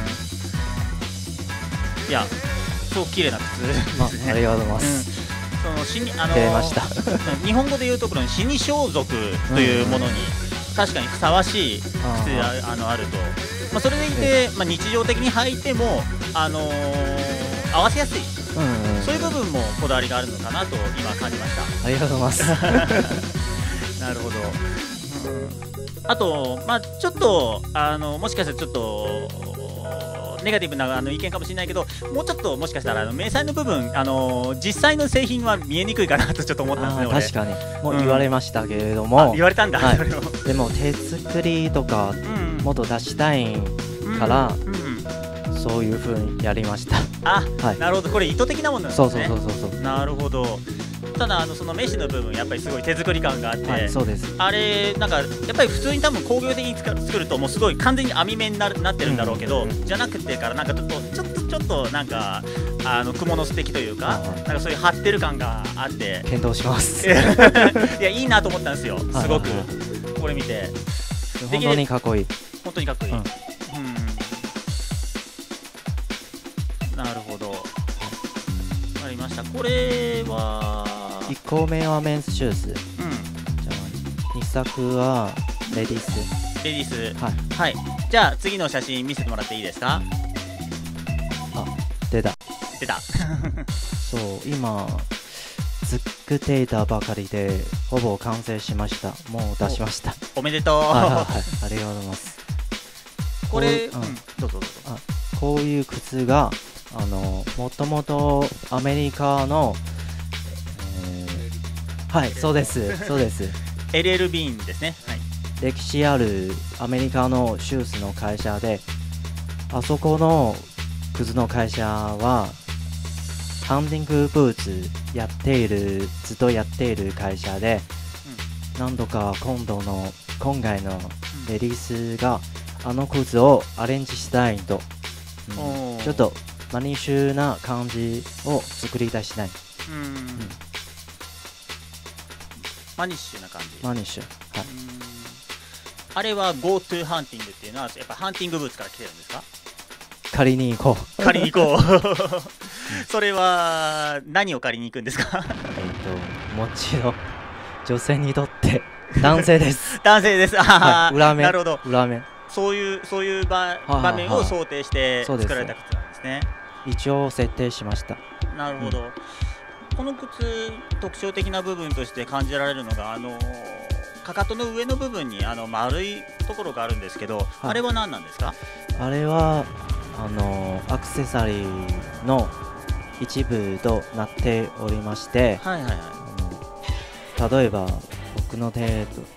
うん、いやすごく綺麗な靴ですね。 ありがとうございます。 うん、その死にあの出ました日本語でいうところの死に装束というものに確かにふさわしい靴があのあると、まあ、それでいて、まあ、日常的に履いても、あのー、合わせやすい、うんうんうん、そういう部分もこだわりがあるのかなと今感じました。 ありがとうございますなるほど。あと、まあ、ちょっとあのもしかしたらちょっとネガティブなあの意見かもしれないけど、もうちょっともしかしたらあの明細の部分、あの実際の製品は見えにくいかなとちょっと思ったんですね。 確かにもう言われましたけれども、 うん、言われたんだ、はい、それをでも手作りとかもっと出したいから、うんうんうん、そういうふうにやりました。 あ、はい、なるほど、これ意図的なものなんですね。 そうそうそうそうそう。 なるほど。ただあのそのメッシュの部分やっぱりすごい手作り感があって、はい、 そうです。あれなんかやっぱり普通に多分工業的に作るともうすごい完全に網目に な, なってるんだろうけど、うん、じゃなくてからなんかちょっとちょっとちょっとなんかあの蜘蛛の巣的というか、なんかそういう張ってる感があって検討しますいやいいなと思ったんですよ、すごくこれ見て。 本当にかっこいい。 本当にかっこいい。うん、うん、なるほど。わかりました。これはいっこめはメンズシューズ、うん、じゃあにさくはレディースレディース、はい、はい、じゃあ次の写真見せてもらっていいですか。 あ、出た出たそう今作っていたばかりでほぼ完成しました。もう出しました。 おめでとう。 はいはいはい、ありがとうございます。 これ、うん、どうぞどうぞ。 あ、こういう靴があのもともとアメリカのはい、そうです、そうです。 エルエル ビーンですね。はい、 歴史あるアメリカのシューズの会社で、あそこの靴の会社はハンディングブーツやっている、ずっとやっている会社で、うん、何度か今度の今回のレディースがあの靴をアレンジしたいと、うん、ちょっとマニッシュな感じを作り出したい。 うん、マニッシュな感じ。 マニッシュ、はい、 うんあれは Go to ハンティングっていうのはやっぱハンティングブーツから来てるんですか？ 借りに行こう。 借りに行こうそれは何を借りに行くんですか？ えっともちろん女性にとって男性です男性です。 はい、裏面。 なるほど。 裏面。 そういうそういう場、場面を想定して作られた靴なんですね。 一応設定しました。 なるほど、うん、この靴特徴的な部分として感じられるのがあのかかとの上の部分にあの丸いところがあるんですけど、はい、あれは何なんですか？あれはあのアクセサリーの一部となっておりまして、はいはいはい、あの例えば僕の手の、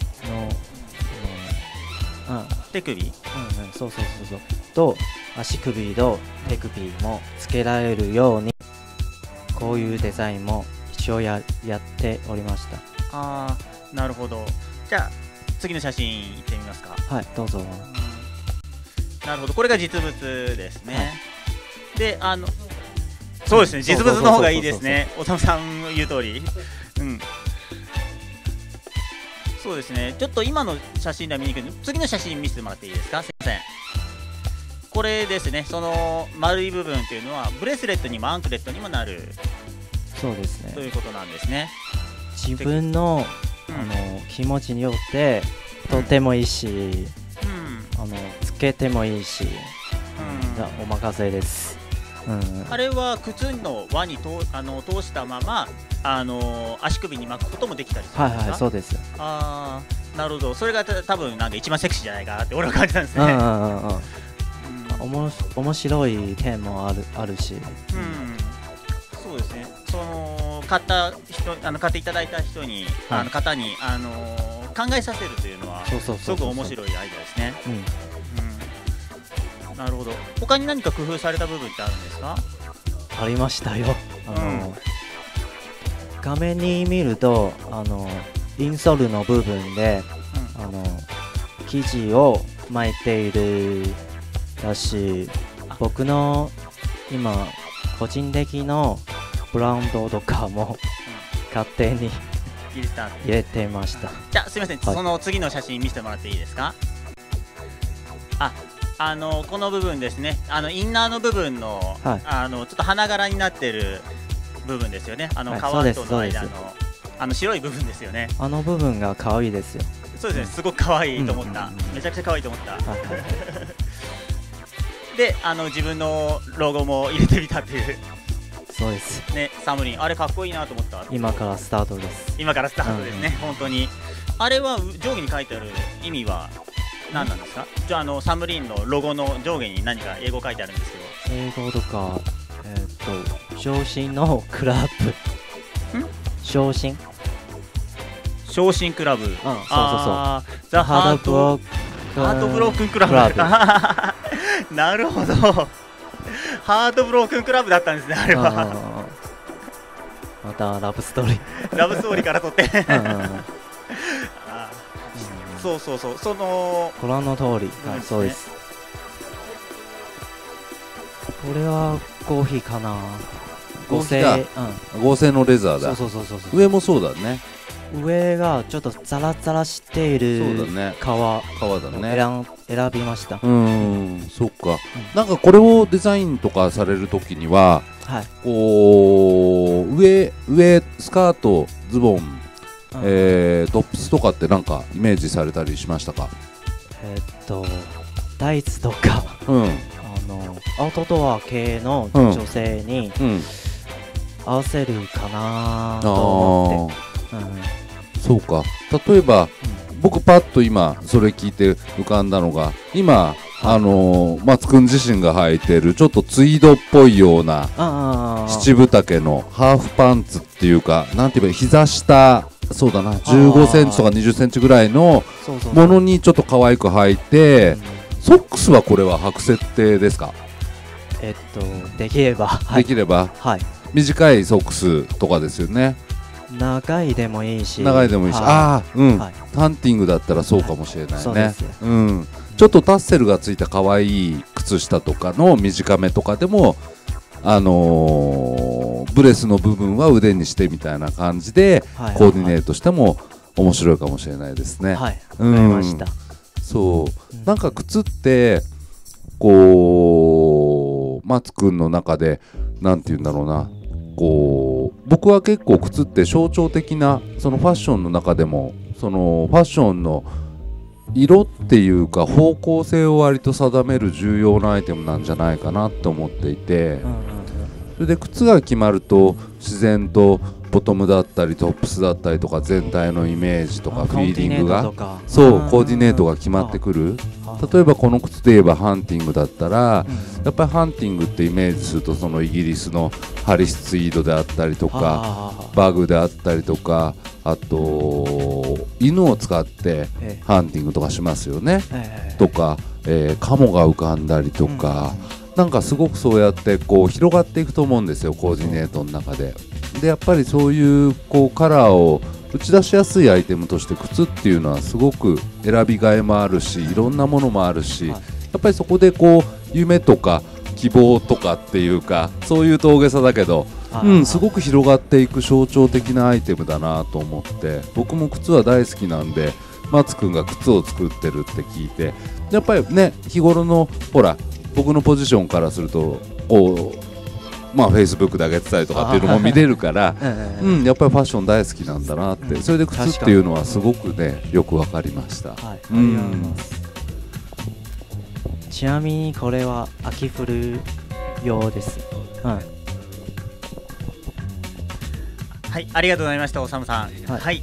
うん、 手首、うんうん、 そうそうそうそうと足首と手首もつけられるようにこういうデザインも一応 や, やっておりました。 あー、なるほど。じゃあ次の写真いってみますか。 はいどうぞ。うん、 なるほど、これが実物ですね、はい、であのそうですね、実物の方がいいですね。おさむさん言う通り、うん、そうですね。ちょっと今の写真では見にくいので次の写真見せてもらっていいですか？すいません。これですね、その丸い部分っていうのはブレスレットにもアンクレットにもなる、 そうですね、 ということなんですね。 自分の、うん、あの気持ちによってとってもいいし、うん、あのつけてもいいし、うん、お任せです。うん、 あれは靴の輪にとあの通したままあの足首に巻くこともできたりするんですか？ はいはい、そうです。 ああ、なるほど。それがた多分なんか一番セクシーじゃないかなって俺は感じたんですね。 うんうんうんうん、おも面白い点もあるあるし、うん、 そうですね。その買った人あの買っていただいた人に、はい、あの方にあの考えさせるというのはすごく面白いアイデアですね。うんうん、なるほど。他に何か工夫された部分ってあるんですか？ ありましたよ。あの、うん、画面に見るとあのインソールの部分で、うん、あの生地を巻いているだし、僕の今個人的のブランドとかも勝手に入れた入れてました。 じゃあすみません、はい、その次の写真見せてもらっていいですか？あ、あのこの部分ですね。あのインナーの部分の、はい、あのちょっと花柄になってる部分ですよね。あの、はい、革との間のあの白い部分ですよね。 あの部分が可愛いですよ。 そうですね、すごく可愛いと思った。うんうんうん、めちゃくちゃ可愛いと思った。はいで、あの自分のロゴも入れてみたっていう。 そうですね、サムリン、あれかっこいいなと思った。 今からスタートです。 今からスタートですね、うんうん、本当に。あれは上下に書いてある意味は何なんですか？じゃあ、あのサムリンのロゴの上下に何か英語書いてあるんですけど。 英語とか、えー、っと昇進のクラブ。ん？昇進。 昇進クラブ。うん、そうそうそう。 ザ・ハートブロークン。 ハートブロークンクラブ。なるほど。ハートブロークンクラブだったんですね、あれは。 またラブストーリー。ラブストーリーから撮って。そうそうそう、その。 ご覧の通り、はい、そうです。これは合皮かな。 合成、うん、合成のレザーだ。 そうそうそうそう。 上もそうだね。 上がちょっとザラザラしている革、 革だね。 選, 選びました。 うん、そっか、うん。なんかこれをデザインとかされるときには、はい、こう上上スカートズボン、うん、えー、トップスとかってなんかイメージされたりしましたか？ えー、っとタイツとか、うん、あのアウトドア系の女性に合わせるかなと思って。うんうん、 そうか。例えば、うん、僕パッと今それ聞いて浮かんだのが、今あのー、松くん自身が履いてるちょっとツイードっぽいような七分丈のハーフパンツっていうか、なんて言えば膝下、そうだな、じゅうごセンチとかにじゅっセンチぐらいのものにちょっと可愛く履いて、ソックスはこれは履く設定ですか？ えっとできれば、 はい、できれば、はい、短いソックスとかですよね。 長いでもいいし、 長いでもいいし、ああ、うん、はい、タンティングだったらそうかもしれないね。はい、うん、ちょっとタッセルがついた可愛い靴下とかの短めとかでもあのーブレスの部分は腕にしてみたいな感じではいコーディネートしても面白いかもしれないですね。 はい、 うんわかりました。 そう、 うんなんか靴ってこう松くんの中でなんて言うんだろうな、こう僕は結構靴って象徴的なそのファッションの中でもそのファッションの色っていうか方向性を割と定める重要なアイテムなんじゃないかなと思っていて、 うんうんそれで靴が決まると自然とボトムだったりトップスだったりとか全体のイメージとかあフィーリングがコーディネートとかそうあーコーディネートが決まってくる。 あ例えばこの靴で言えばハンティングだったらうんやっぱりハンティングってイメージするとそのイギリスのハリスツイードであったりとかあーバグであったりとかあと犬を使ってえハンティングとかしますよねええとか、えーカモが浮かんだりとか、なんかすごくそうやってこう広がっていくと思うんですよコーディネートの中で。でやっぱりそういうこうカラーを打ち出しやすいアイテムとして靴っていうのはすごく選びがいもあるしいろんなものもあるし、 はいやっぱりそこでこう夢とか希望とかっていうかそういう大げさだけど、 はいうん、すごく広がっていく象徴的なアイテムだなと思って僕も靴は大好きなんで松くんが靴を作ってるって聞いてやっぱりね日頃のほら僕のポジションからするとおまあフェイスブックで上げてたりとかっていうのも見れるからええうんやっぱりファッション大好きなんだなって、 うんそれで靴っていうのはすごくねよくわかりました。 はい、あうんりがとうございます。ちなみにこれは秋冬用です。はい。 はい、ありがとうございました、おさむさん。 はいはい。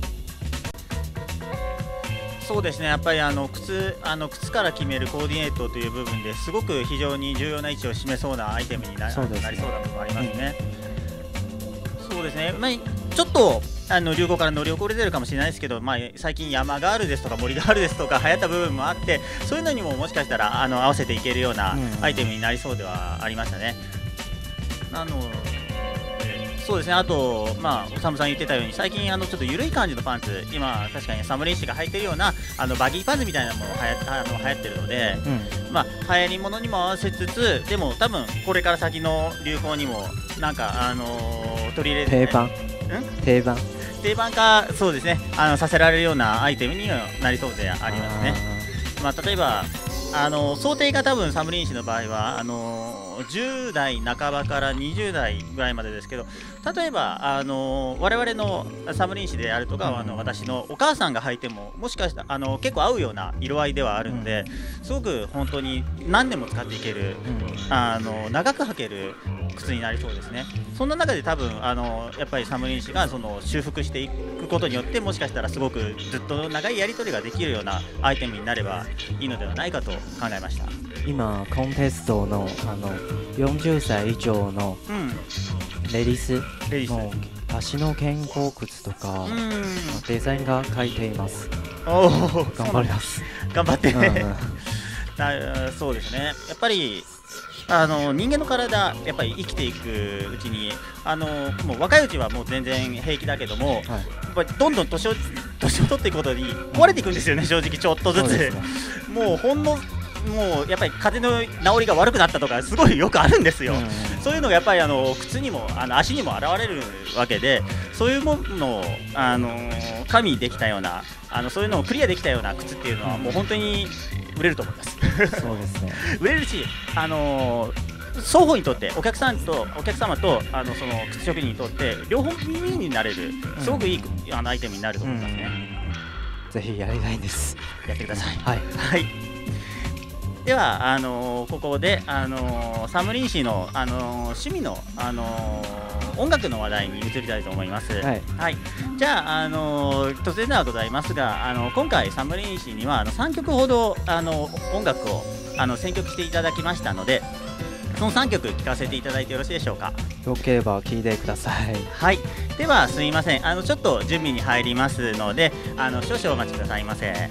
そうですね、やっぱりあの靴あの靴から決めるコーディネートという部分ですごく非常に重要な位置を占めそうなアイテムにな,、 そうですねなりそうな部分もありますね。そうですね、まあ、ちょっとあの流行から乗り遅れてるかもしれないですけど、まあ、最近山ガールですとか森ガールですとか流行った部分もあってそういうのにももしかしたらあの合わせていけるようなうんアイテムになりそうではありましたね。あのそうですね、あと、まあ、おさむさん言ってたように最近あのちょっと緩い感じのパンツ今確かにサムリンシが履いてるようなあのバギーパンツみたいなものが流行あの流行ってるので、 うん。 まあ、流行り物にも合わせつつでも多分これから先の流行にもなんか、あのー取り入れて、 定番。定番。 定番化そうですねあのさせられるようなアイテムにはなりそうでありますね。まあ、例えばあの想定が多分サムリンシの場合はあのじゅう代半ばからにじゅう代ぐらいまでですけど例えばあの我々のサムリンシであるとか、あの私のお母さんが履いてももしかしたらあの結構合うような色合いではあるので、すごく本当に何年も使っていけるうん。 あの長く履ける靴になりそうですね。そんな中で多分あのやっぱりサムリンシがその修復していくことによってもしかしたらすごくずっと長いやり取りができるようなアイテムになればいいのではないかと考えました。 今コンテストのあのよんじゅっさい以上のうん、 レディスレディス。 の足の健康靴とかうん。 デザインが書いています。 おお、 頑張ります。 頑張ってうんね。だそうですね。やっぱりあの人間の体やっぱり生きていくうちにあのもう若いうちはもう全然平気だけども、 はい。 やっぱりどんどん年を年を取っていくことに壊れていくんですよね。正直ちょっとずつ。 そうですね。 もうほんのもうやっぱり風邪の治りが悪くなったとかすごいよくあるんですよ。 うんそういうのがやっぱりあの靴にもあの足にも現れるわけで、そういうものをあの加味できたようなあのそういうのをクリアできたような靴っていうのはもう本当に売れると思います。 そうですね。 売れるし、あの双方にとってお客さんとお客様とあのその靴職人にとって両方耳になれるすごくいい、あのアイテムになると思いますね。 ぜひやりたいです。 やってください。 はい。 はい。ではあのここであのサムリンシのあの趣味のあの音楽の話題に移りたいと思います。 はい。 はい、じゃあ、あの突然ではございますが、あの今回サムリンシにはあのさんきょくほどあの音楽をあの選曲していただきましたので、そのさんきょく聴かせていただいてよろしいでしょうか。 よければ聞いてください。 はい、ではすみません、あのちょっと準備に入りますので、あの少々お待ちくださいませ。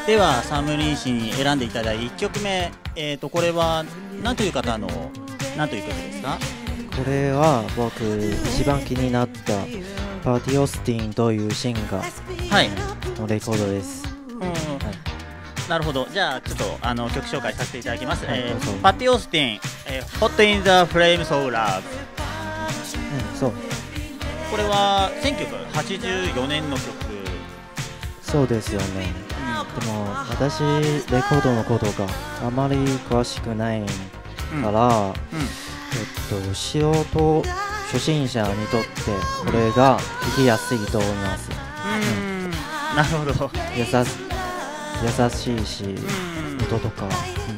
ではサムリン氏に選んでいただいていっきょくめ、えー、とこれは何という方の何という曲ですか？ これは僕一番気になったパーティオスティンというシンガー、 はい、 のレコードです。 うん、はい、なるほど。じゃあちょっとあの曲紹介させていただきます。はい、えー、パーティオスティン、えー、Hot in the Flames of Love。 うん、そう。 これはせんきゅうひゃくはちじゅうよねんの曲。 そうですよね。うん、でも私レコードのことがあまり詳しくないから、うんうん、えっと素人初心者にとってこれが聴きやすいと思います。 うん、うん、なるほど。 優し優しいし、音とか、うん、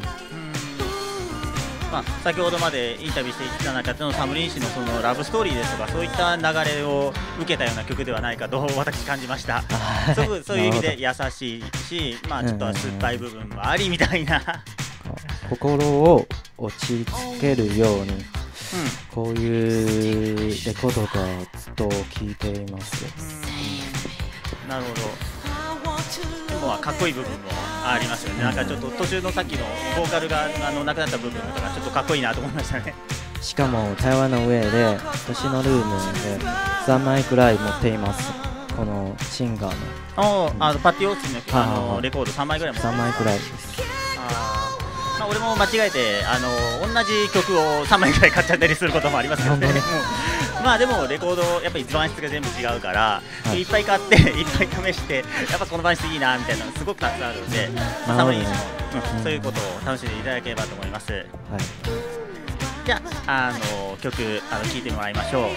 まあ、先ほどまでインタビューしていた中でのサムリン氏のそのラブストーリーですとかそういった流れを受けたような曲ではないかと私感じました。すごくそういう意味で優しいし、まあ、ちょっと酸っぱい部分もありみたいな、うんうんうん、 心を落ち着けるように、うん、こういうレコードがずっと聴いています。 うん、なるほど。でもかっこいい部分もありますよね。なんかちょっと途中のさっきのボーカルがあのなくなった部分とかちょっとかっこいいなと思いましたね。 しかも台湾の上で私のルームでさんまいくらい持っています。このシンガーの、 うん、あのパッティオースティンの、あのレコードさんまいくらい持っています。 さんまいくらいです。 あ、まあ、俺も間違えてあの同じ曲をさんまいくらい買っちゃったりすることもありますけどね。まあでもレコードやっぱり板質が全部違うから、はい、いっぱい買っていっぱい試してやっぱこの板質いいなみたいなのすごくたくさんあるので、まあ、サムリン氏も、うん、そういうことを楽しんでいただければと思います。はい、じゃあ、あの曲あの聴いてもらいましょう。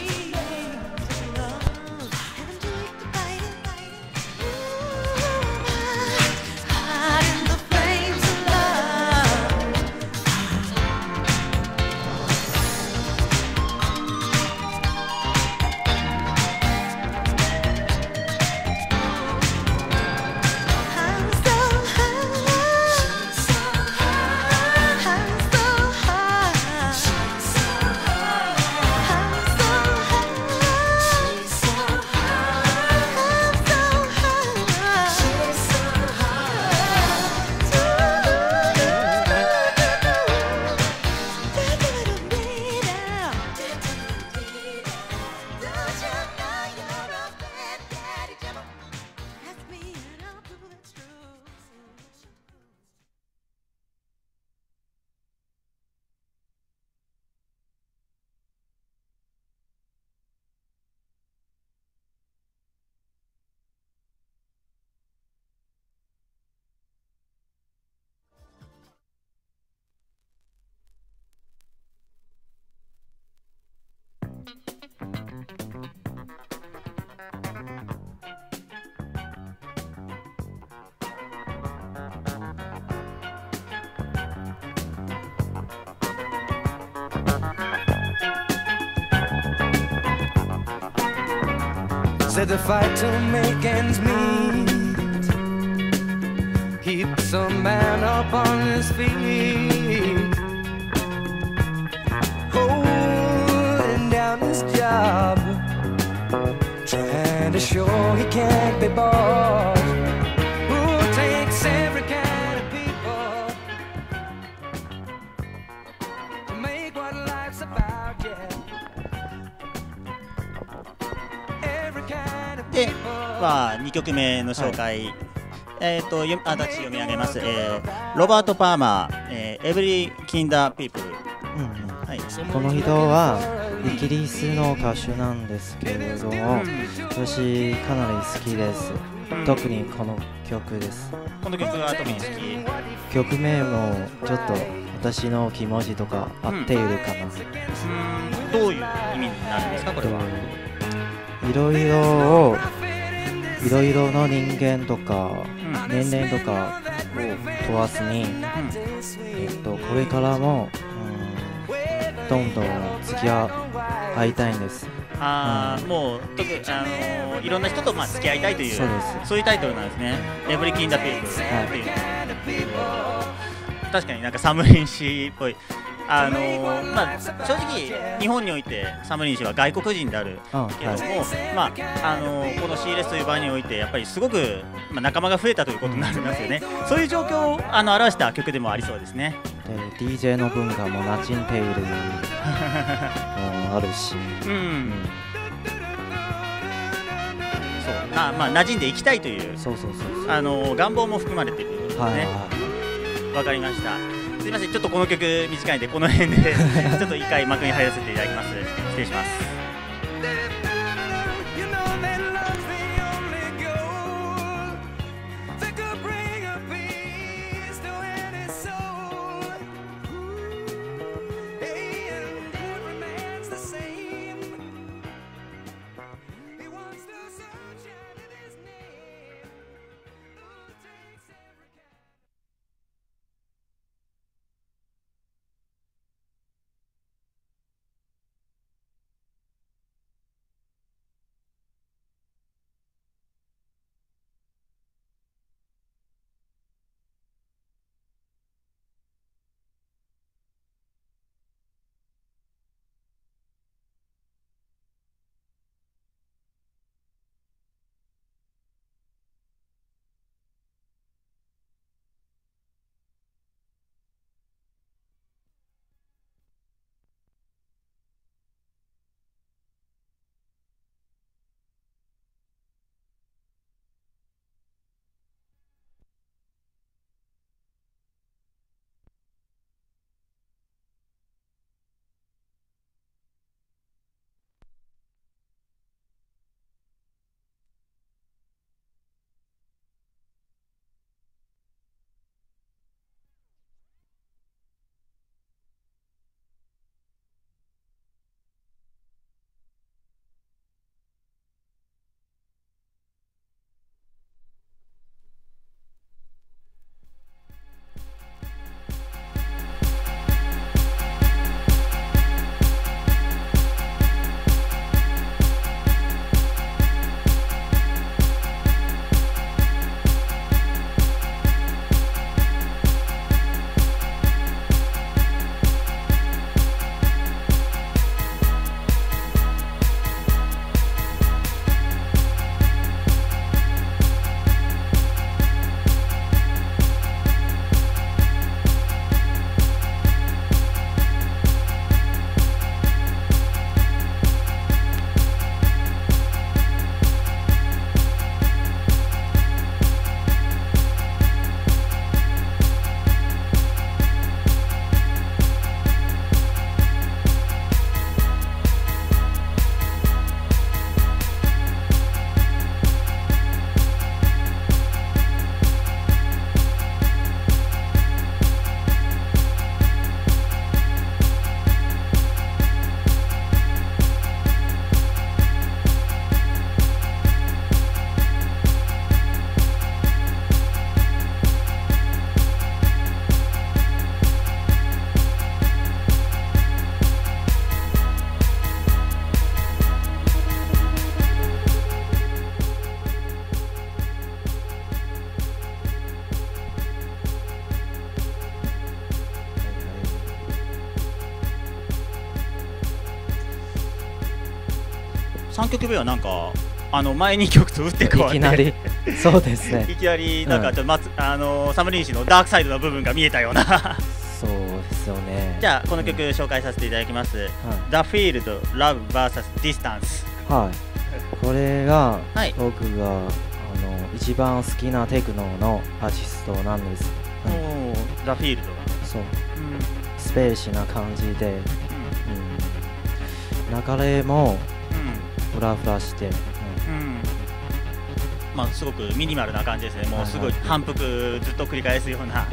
Said the fight to make ends meet keeps a man up on his feet, holding down his job, trying to show he can't be bought. Who takes every kind of people to make what life's about, yeah. ではにきょくめの紹介、はい、えー、と私読み上げます、えー、ロバート・パーマー、えー、Every Kind of People、うん、はい、 この人はイギリスの歌手なんですけれども、うん、私かなり好きです、うん、特にこの曲です。 この曲は特に好き。 曲名もちょっと私の気持ちとか合っているかな、 うん、どういう意味になるんですかこれは。 いろいろをいろいろの人間とか、うん、年齢とかを問わずに、うん、えっと、これからも、うん、どんどん付き合いたいんです。 あ、うん、もう特に、あのー、いろんな人とまあ付き合いたいという、そうです、そういうタイトルなんですね。Every Kind of Peopleっていう、はい、確かになんかサムリン氏っぽい。 あのー、まあ正直日本においてサムリン氏は外国人であるけれども、まああのー、この シーエルエス という場においてやっぱりすごく、まあ、仲間が増えたということになりますよね。そういう状況をあの表した曲でもありそうですね。 で ディージェー の文化も馴染んでいるもあるし、 うん、うん、そうまあまあ馴染んでいきたいというそうそうそうあの願望も含まれているということですね。わ、 はいはい、 かりました。すみません、ちょっとこの曲短いんでこの辺でちょっと一回幕に入らせていただきます。失礼します。さんきょくめはなんかあの前にきょくと打って変わっていきなりそうですねいきなりなんかちょっと、まつあのサムリン氏のダークサイドの部分が見えたようなそうですよね。 じゃあこの曲紹介させていただきます、うん、The Field Love ブイエス Distance。 はいこれが、 はい、 僕があの一番好きなテクノのアーティストなんです。 おお、The Field そう、 うん、 スペーシーな感じで、うんうん、流れもフラフラして、うんうん、 まあすごくミニマルな感じですね。もうすごい反復ずっと繰り返すような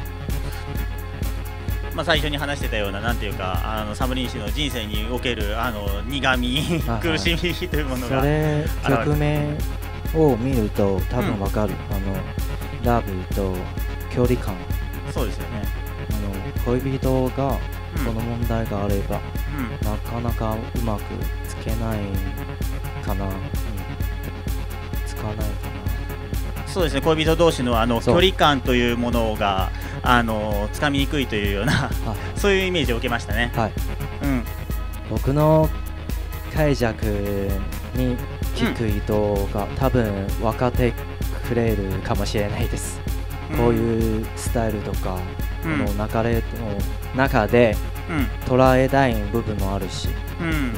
まあ最初に話してたようななんていうかあのサムリン氏の人生におけるあの苦み苦しみというものがそれ曲名を見ると多分わかる、うん、あのラブと距離感。 そうですよね。 あの恋人がこの問題があれば、うん、なかなかうまくつけないかな、うん、つかないかな。 そうですね、恋人同士のあの距そう離感というものがあのつかみにくいというようなそういうイメージを受けましたね。 はい、 うん僕の解釈に聞く人が多分分かってくれるかもしれないです、 うんこういうスタイルとか、 うんこの流れの中でうん捉えたい部分もあるし、 うん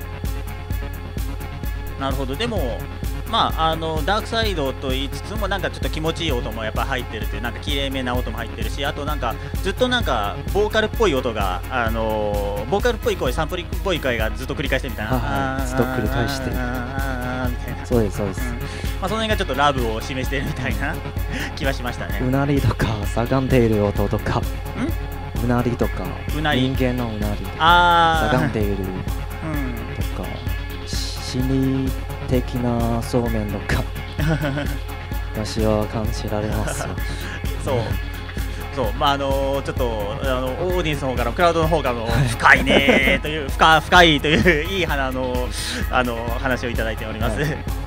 なるほど。でもまああのダークサイドと言いつつもなんかちょっと気持ちいい音もやっぱ入ってるっていう、なんか綺麗めな音も入ってるし、あとなんかずっとなんかボーカルっぽい音があのボーカルっぽい声、サンプルっぽい声がずっと繰り返してるみたいな、 はいはいずっと繰り返してるあーあーあーみたいな、 そうですそうです、 うんまあ、その辺がちょっとラブを示してるみたいな気はしましたね。 うなりとかしゃがんでいる音とか、うなりとかうなり人間のうなりとかしあゃがんでいるー、うんとか心理的なそうめんとか私は感じられますよそうそうまああのちょっとあのオーディエンスの方からクラウドの方からの深いねという深深いといういい花のあの話をいただいております、 はい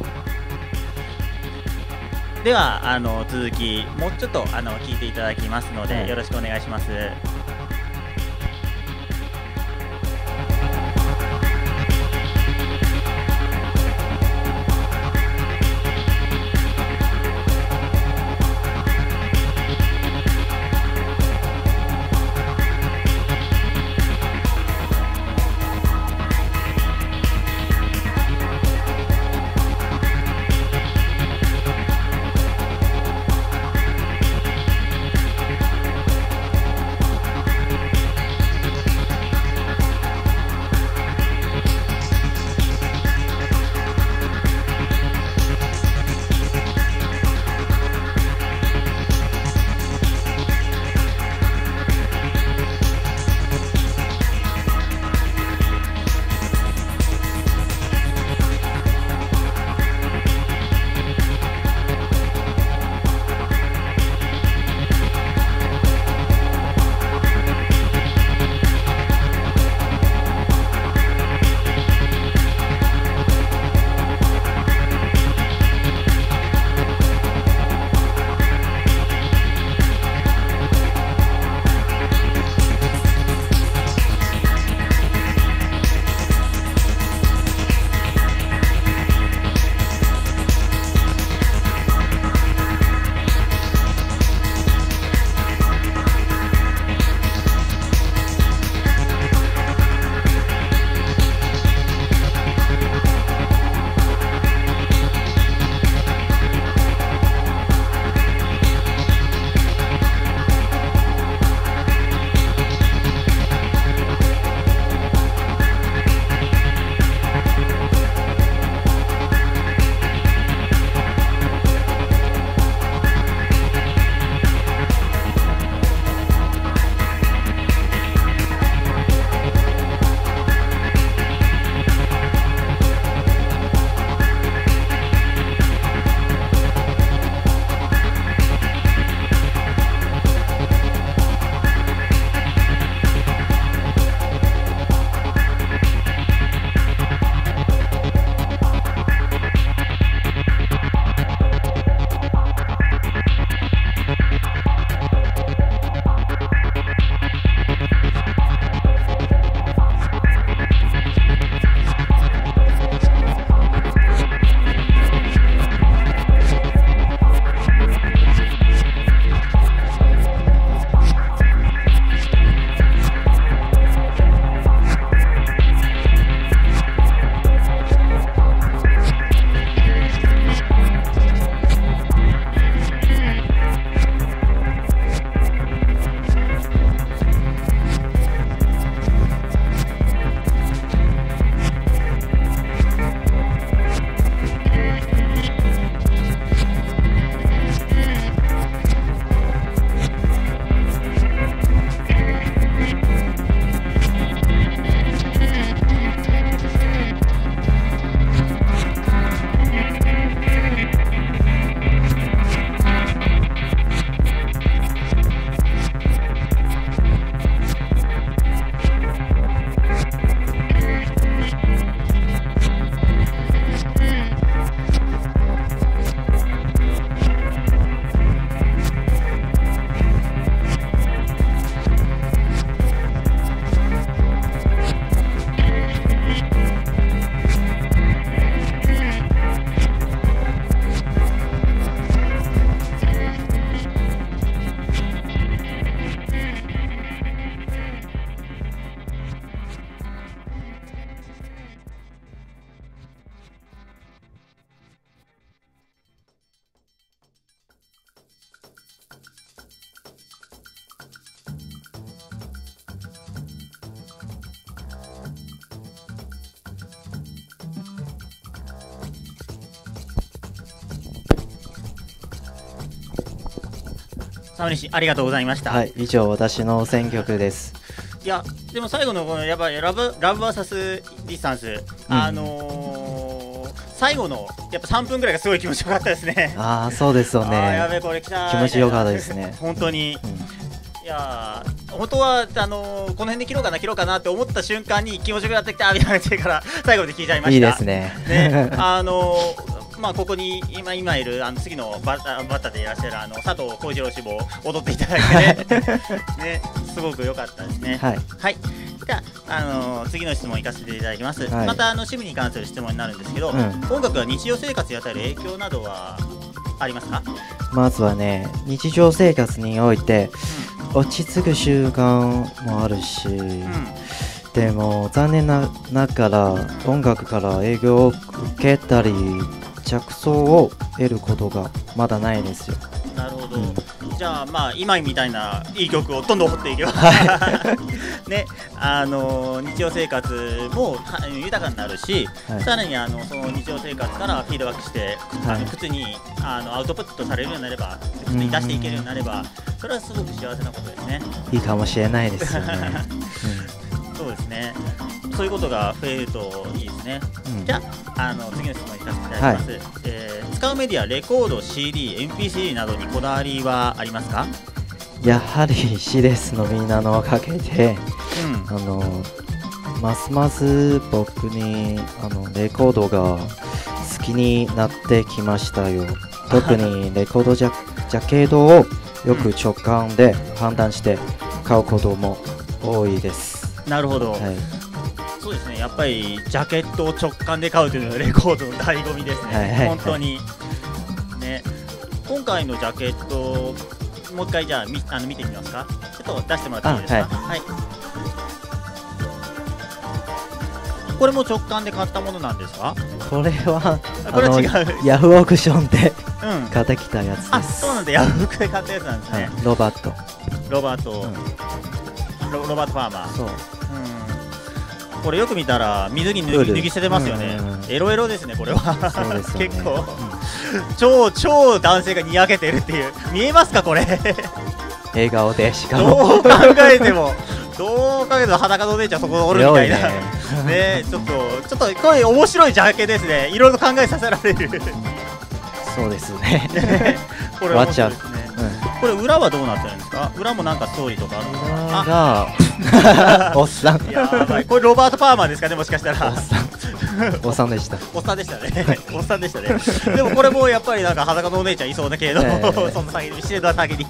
ではあの続きもうちょっとあの聞いていただきますので、 はいよろしくお願いします。 サムネシありがとうございました。 はい、以上私の選曲です。 いやでも最後のこのやっぱりラブラブバーサスディスタンス、うん、あのー、最後のやっぱさんぷんぐらいがすごい気持ちよかったですね。 ああそうですよね。 あやべこれ来た気持ちよかったですね。 本当に、うん、いや本当はあのー、この辺で切ろうかな切ろうかなって思った瞬間に気持ちよくなってきたみたいな感じから最後まで聞いちゃいました。 いいですね。 ねあのーまあここに今今いるあの次のバッタバッタでいらっしゃるあの佐藤浩次郎氏も踊っていただいてねねすごく良かったですね。 はい。 はい。じゃあ、あのー、次の質問いかせていただきます。 はい、 またあの趣味に関する質問になるんですけど、うん、音楽は日常生活に与える影響などはありますか？ まずはね日常生活において、うん、落ち着く習慣もあるし。うんでも残念ながら音楽から影響を受けたり着想を得ることがまだないですよ。 なるほど、うん、じゃあまあ今みたいないい曲をどんどん掘っていけばねあの日常生活も豊かになるし、はい、さらにあのその日常生活からフィードバックして、はい、あの靴にあのアウトプットされるようになれば靴に出していけるようになれば、うん、それはすごく幸せなことですね。 いいかもしれないですよね、 うん、そうですね。そういうことが増えるといいですね。うん、じゃあ、あの次の質問に行かせていただきます。はい、えー、使うメディア、レコード、シーディー、エムピースリー などにこだわりはありますか？ やはりシレスのみんなのおかげで、うん、あのますます僕にあのレコードが好きになってきましたよ。特にレコードジャ、ジャケットをよく直感で判断して買うことも多いです。 なるほど。はい、そうですね。やっぱりジャケットを直感で買うというのがレコードの醍醐味ですね。はいはいはい、本当にね。今回のジャケットもう一回じゃあ、みあの見てみますか。ちょっと出してもらっていいですか。はい、はい。これも直感で買ったものなんですか？ これはこれは違う。 ヤフーオークションで買ってきたやつです。 あ、そうなんだ。ヤフーで買ったやつなんですね。はい、 ロバート。 ロバート、うんロ。ロバート・ファーマー。 そう。 これよく見たら水着脱ぎ、脱ぎ捨ててますよね、うんうんうん、エロエロですねこれは。 そうですよね、 結構、うん、超超男性がにやけてるっていう見えますかこれ。 笑顔でしかもどう考えてもどう考えても裸のお姉ちゃんそこおるみたいなねねちょっとちょっとこれ面白いジャケですね。いろいろ考えさせられる。 そうですね。 これ面白いですね。これ裏はどうなってるんですか？裏もなんかストーリーとかあるのかな？おっさん。 やばい。これロバート・パーマーですかねもしかしたら。 おっさん。おっさんでした。 おっさんでしたね。おっさんでしたね。でもこれもやっぱりなんか裸のお姉ちゃんいそうだけど、えー、その先にしてた先に。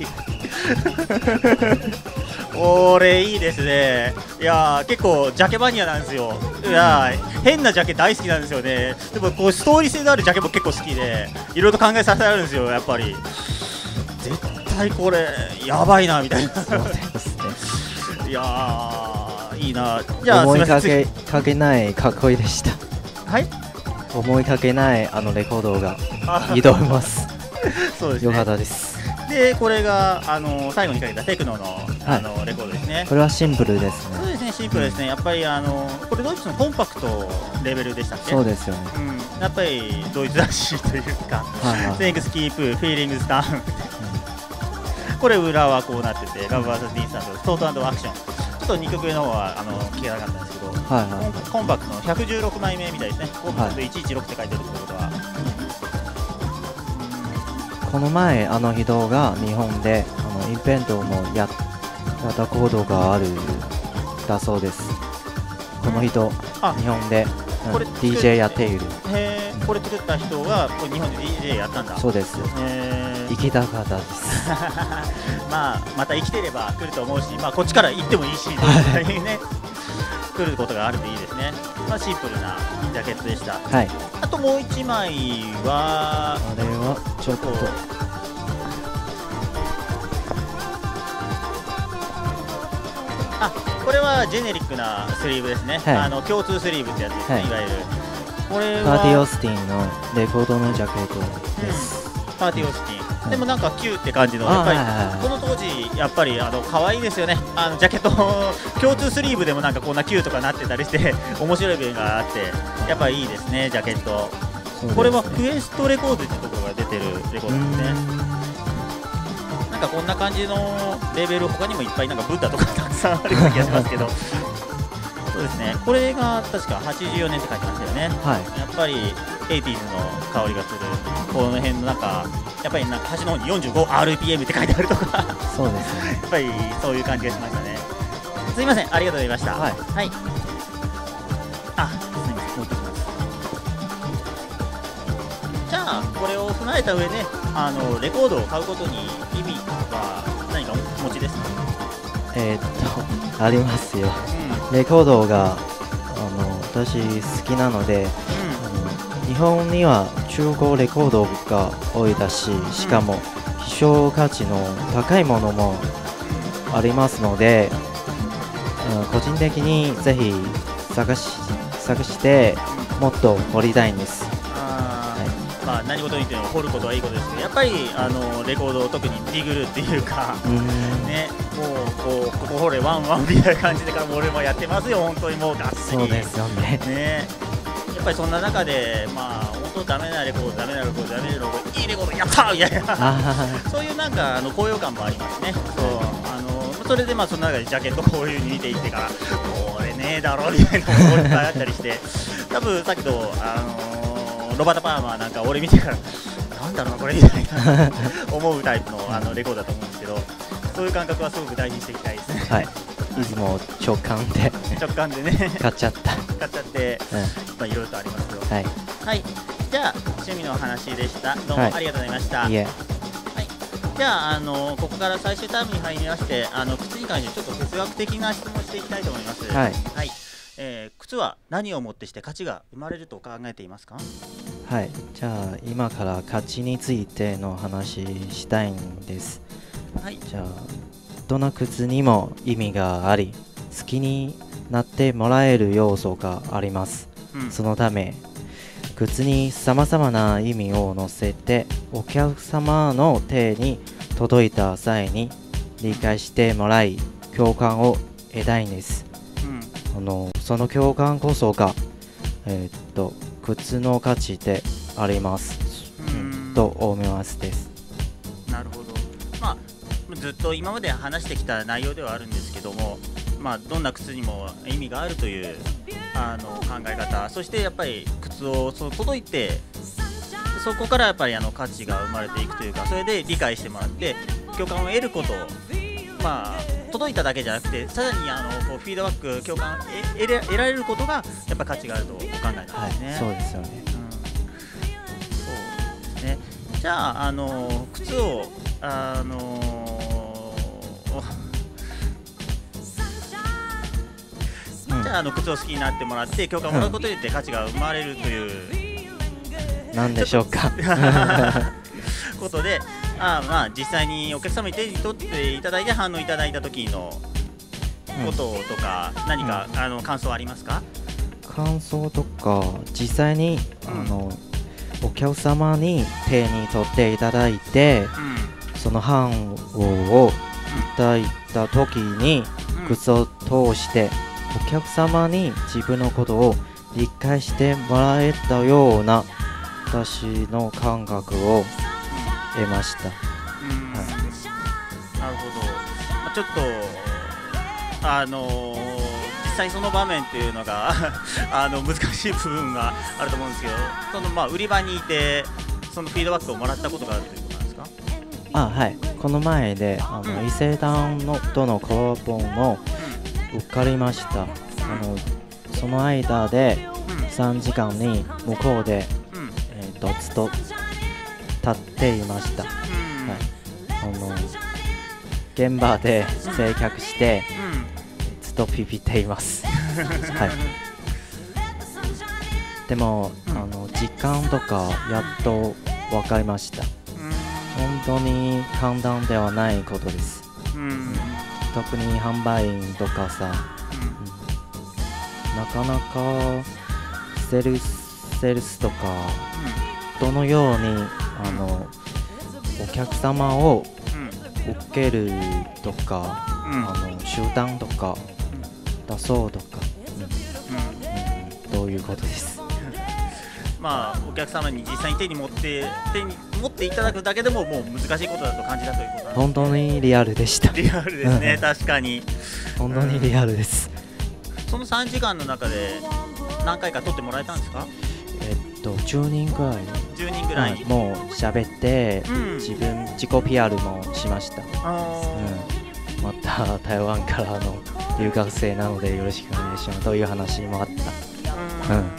これいいですね。いやー結構ジャケマニアなんですよ。いやー変なジャケ大好きなんですよね。でもこうストーリー性のあるジャケも結構好きで、いろいろと考えさせられるんですよやっぱり。絶対これやばいなみたいな。 そうですね。 いやーいいな。じゃあ思いかけかけないかっこいいでした。 はい。 思いかけないあのレコードが挑みます。 そうですね。 よかったです。 でこれがあの最後にかけたテクノのあの、はい、レコードですね。 これはシンプルですね。 そうですねシンプルですね。やっぱりあのこれドイツのコンパクトレベルでしたっけ？ そうですよね。 うん、やっぱりドイツらしいというか、センクスキープフィーリングスタウン。これ裏はこうなってて、ラブバーサスディースタント、ソート&アクション。ちょっとにきょくめの方はあの聞けなかったんですけど、はいはい、コンパクトのひゃくじゅうろくまいめみたいですね。コンパクトいちいちろくって書いてあるってことは。 この前あの人が日本であのイベントもやったことがあるだそうです。この人、日本でこれ ディージェー やっている。 へー、これ作った人がこれ日本で ディージェー やったんだ。 そうです。行きたかったです。 まあまた生きてれば来ると思うし、まあこっちから行ってもいいし、ね、来ることがあるといいですね。まあシンプルなジャケットでした。 はい。 あともう一枚はあれはちょっとあ、これはジェネリックなスリーブですね。はい、あの共通スリーブってやつですね、はい、いわゆる。これはパーティーオースティンのレコードのジャケットです。 うん、パーティーオースティン。でもなんかキューって感じの、やっぱりこの当時やっぱりあの可愛いですよね。あのジャケット共通スリーブでもなんかこんなキューとかなってたりして面白い面があってやっぱりいいですねジャケット。これはクエストレコードってところが出てるレコードですね。なんかかこんな感じのレベル、他にもいっぱいなんかブッダとかたくさんあるような気がしますけどそうですね、これが確かはちじゅうよねんって書いてましたよね。 はい。 やっぱりエイティーズの香りがする、この辺のなんかやっぱりなんか端の方に よんじゅうごアールピーエム って書いてあるとかそうですね。 やっぱりそういう感じがしましたね。すいません、ありがとうございました。 はい。 はい。あ、すみません、もう一つします。じゃあこれを踏まえた上で、あのレコードを買うことに意味は何かお持ちですか？ えー、っとありますよ。 うん、 レコードがあの私好きなので、あの日本には中古レコードが多いだし、しかも希少価値の高いものもありますので、うん、個人的にぜひ探し探してもっと掘りたいんです。 あー、まあ、何事に言っても掘ることはいいことですけど、やっぱりあのレコードを特にディグルっていうか、 うんね、もうこうここ掘れワンワンみたいな感じでからもう俺もやってますよ、本当にもうがっつり。 そうですよね。 ね、やっぱりそんな中で、まあ、本当ダメなレコード、ダメなレコード、ダメなレコード、いいレコードやったーみたいなあそういうなんかあの高揚感もありますね。そうあのそれでまあその中でジャケットこういう風に見ていってから、これねえだろみたいなのがいっぱいあったりして、多分さっきとあのー、ロバート・パーマーなんか俺見てからなんだろうなこれみたいな思うタイプのあのレコードだと思うんですけど、そういう感覚はすごく大事にしていきたいですね。 はい。いつも直感で直感でね買っちゃった。 買っちゃって、 うん、 まあいろいろとありますよ。 はい。 はい、じゃあ趣味の話でした。どうもはいありがとうございました。 いえ。 じゃあ、あのここから最終タームに入りまして、あの靴に関してちょっと哲学的な質問をしていきたいと思います。 はい。 はい、えー靴は何をもってして価値が生まれると考えていますか？ はい。じゃあ今から価値についての話したいんです。 はい。 じゃあどの靴にも意味があり、好きになってもらえる要素があります。 うん、 そのため靴にさまざまな意味を乗せてお客様の手に届いた際に理解してもらい共感を得たいんです。 うん、 あのその共感こそが、えーっと靴の価値であります、 うんと思いますです。 なるほど。まあずっと今まで話してきた内容ではあるんですけども、まあどんな靴にも意味があるというあの考え方、そしてやっぱり靴をそう届いて、そこからやっぱりあの価値が生まれていくというか、それで理解してもらって共感を得ることを、まあ届いただけじゃなくて、さらにあのこうフィードバック、共感を得れ得られることがやっぱ価値があるとお考えなんですね。 はい、そうですよね。 うん、そうですね。じゃあ、あの靴をあのじゃあ、あの靴を好きになってもらって共感をもらうことによって価値が生まれるという何でしょうかことで、あまあ実際にお客様に手に取っていただいて反応いただいた時のこととか、うん、何か、うん、あの感想はありますか？ 感想とか実際に、 うん、 あのお客様に手に取っていただいて、うん、その反応をいただいた時に、うん、靴を通してお客様に自分のことを理解してもらえたような私の感覚を得ました。 うん、はい、なるほど。まあ、ちょっとあのー、実際その場面っていうのがあの難しい部分があると思うんですけど、そのまあ売り場にいてそのフィードバックをもらったことがあるということなんですか？ あ、はい。この前であの、うん、伊勢丹のとのコラボの受かりました。あのその間でさんじかんに向こうで、うん、えー、とずっと立っていました。うん、はい、あの現場で接客して、うん、ずっとビビっています。はい、でも、うん、あの時間とかやっと分かりました。うん、本当に簡単ではないことです。うんうん、特に販売員とかさ、うん、なかなかセールス、セールスとか、うん、どのようにあのお客様を受けるとか、うん、あの集団とか、うん、出そうとか、うんうんうん、どういうことです。 まあ、お客様に実際に手に持って手に持っていただくだけでももう難しいことだと感じたということなんですね。 本当にリアルでした。 リアルですね、確かに。 本当にリアルです。 そのさんじかんの中で何回か撮ってもらえたんですか？ えっとじゅうにんぐらいじゅうにんぐらい、 うん、もう喋って、うん、自分自己 ピーアール もしました。うん、また台湾からの留学生なのでよろしくお願いしますという話もあった。うん、うん、はい、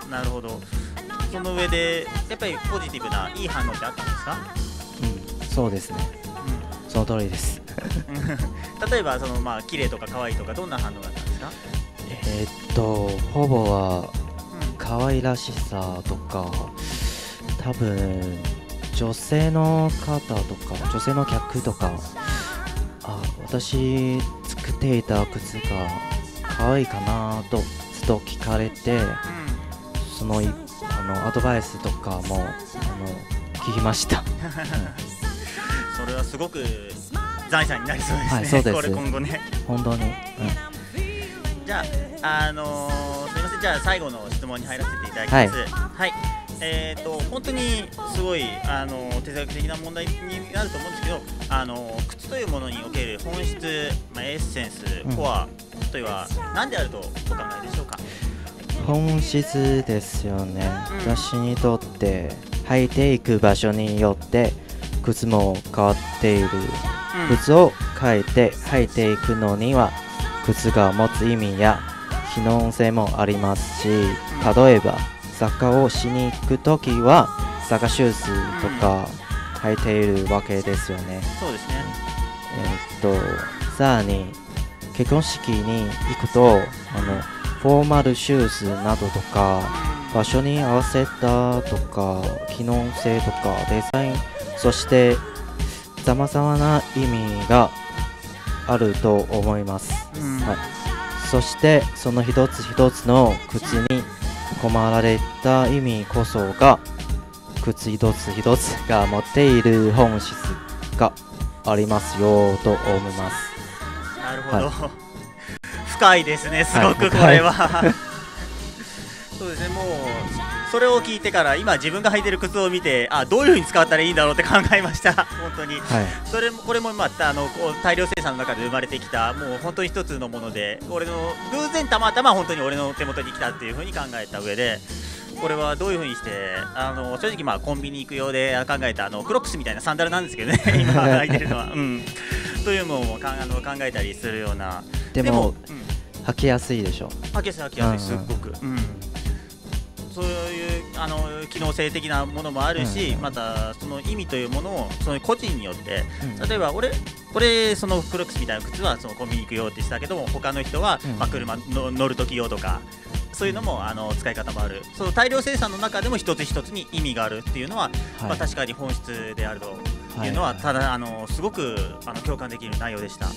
なるほど。その上でやっぱりポジティブないい反応ってあったんですか？ うん、そうですね、うん、その通りです。 例えばそのまあ綺麗とか可愛いとかどんな反応だったんですか？ えー、っとほぼは可愛らしさとか、多分女性の方とか女性の客とか、あ、私作っていた靴が可愛いかなとずっと聞かれて、うん、そのいあのアドバイスとかもあの聞きました。 それはすごく財産になりそうですね。 はい、そうです。 これ今後ね。 本当に。うん、 じゃあ、あのー、すみません、じゃあ最後の質問に入らせていただきます。はい。はい、えっ、ー、と本当にすごいあのー、哲学的な問題になると思うんですけど、あのー、靴というものにおける本質、まあ、エッセンス、コアというのは何であるとお考えでしょうか？ 本質ですよね。うん、私にとって履いていく場所によって靴も変わっている。うん、靴を変えて履いていくのには靴が持つ意味や機能性もありますし、例えばサッカーをしに行くときはサッカーシューズとか履いているわけですよね。 そうですね。 えー、っとさらに結婚式に行くとあのフォーマルシューズなどとか場所に合わせたとか機能性とかデザイン、そしてさまざまな意味があると思います。うん、はい、そしてその一つ一つの靴に込まられた意味こそが靴一つ一つが持っている本質がありますよと思います。 なるほど、はい、深いですね、すごくこれは、はい、そうですね。もうそれを聞いてから今自分が履いてる靴を見て、あ、どういう風に使ったらいいんだろうって考えました。本当に、はい、それもこれもまたあの大量生産の中で生まれてきたもう本当に一つのもので、俺の偶然たまたま本当に俺の手元に来たっていう風に考えた上で、これはどういう風にしてあの正直まあコンビニ行く用で考えたあのクロックスみたいなサンダルなんですけどね今履いてるのは、うん、というのもかあの考えたりするような。 でも、でもうん、履きやすいでしょ。 履きやすい履きやすい、すっごく、うん、そういうあの機能性的なものもあるし、うん、またその意味というものをその個人によって、うん、例えば俺俺そのクロックスみたいな靴はそのコンビニ行く用ってしたけども、他の人は、うん、まあ、車の乗る時用とかそういうのもあの使い方もある。その大量生産の中でも一つ一つに意味があるっていうのは、はい、まあ、確かに本質であるというのは、ただあのすごくあの共感できる内容でした。はい、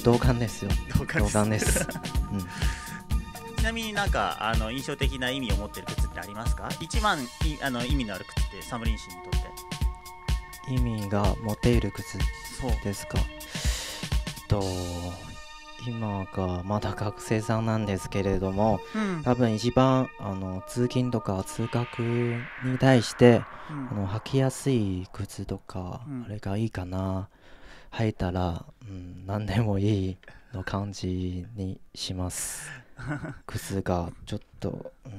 同感ですよ。 同感です。 同感です。うん、 ちなみになんかあの印象的な意味を持っている靴ってありますか？一番いあの意味のある靴ってサムリン氏にとって意味が持っている靴ですか？と今がまだ学生さんなんですけれども、うん、多分一番あの通勤とか通学に対して、うん、あの履きやすい靴とか、うん、あれがいいかな、履いたら、うん、何でもいいの感じにします靴がちょっと、うん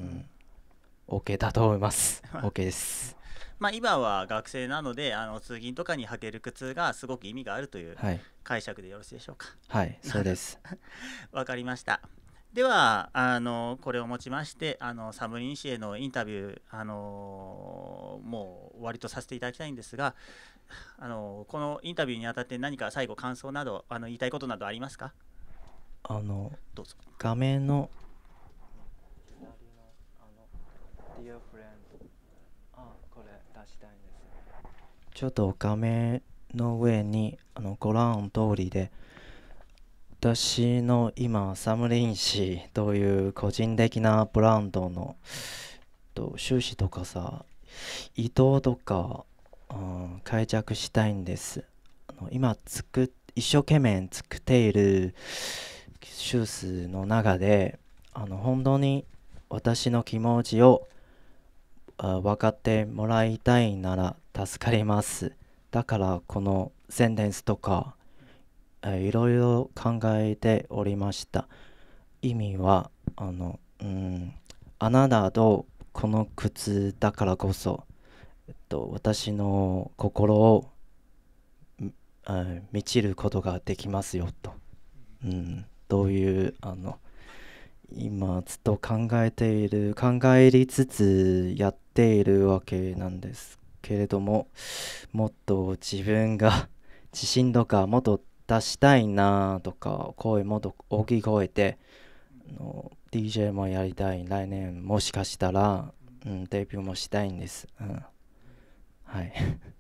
、OK だと思います。OK です。 まあ今は学生なのであの通勤とかに履ける靴がすごく意味があるという解釈でよろしいでしょうか？ はい、はい、そうです。 わかりました。ではあのこれをもちましてあのサムリン氏へのインタビューあのもう終わりとさせていただきたいんですが、あのこのインタビューにあたって何か最後感想などあの言いたいことなどありますか？ あのどうぞ。 画面のちょっと画面の上にあのご覧通りで、私の今サムリン氏という個人的なブランドのと収支とかさ、糸とか、うん、開着したいんです。あの今つく一生懸命作っているシューズの中であの本当に私の気持ちをあ分かってもらいたいなら助かります。だからこのセンテンスとかえいろいろ考えておりました。意味はあの、うん、あなたとこの靴だからこそ、えっと、私の心をあ満ちることができますよと、うん、どういうあの今ずっと考えている考えりつつやっているわけなんですけれども、もっと自分が自信とかもっと出したいなとか、声もっと大きい声であの ディージェー もやりたい。来年もしかしたら、うん、デビューもしたいんです、うん、はい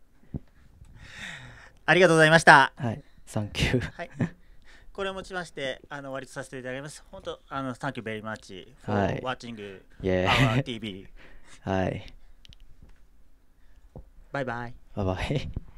ありがとうございました。 はい、サンキュー。 はい。これをもちましてあの終わりとさせていただきます。本当あの Thank you very much for はい watching Yeah our ティーブイ。 はい、 バイバイ。 バイバイ。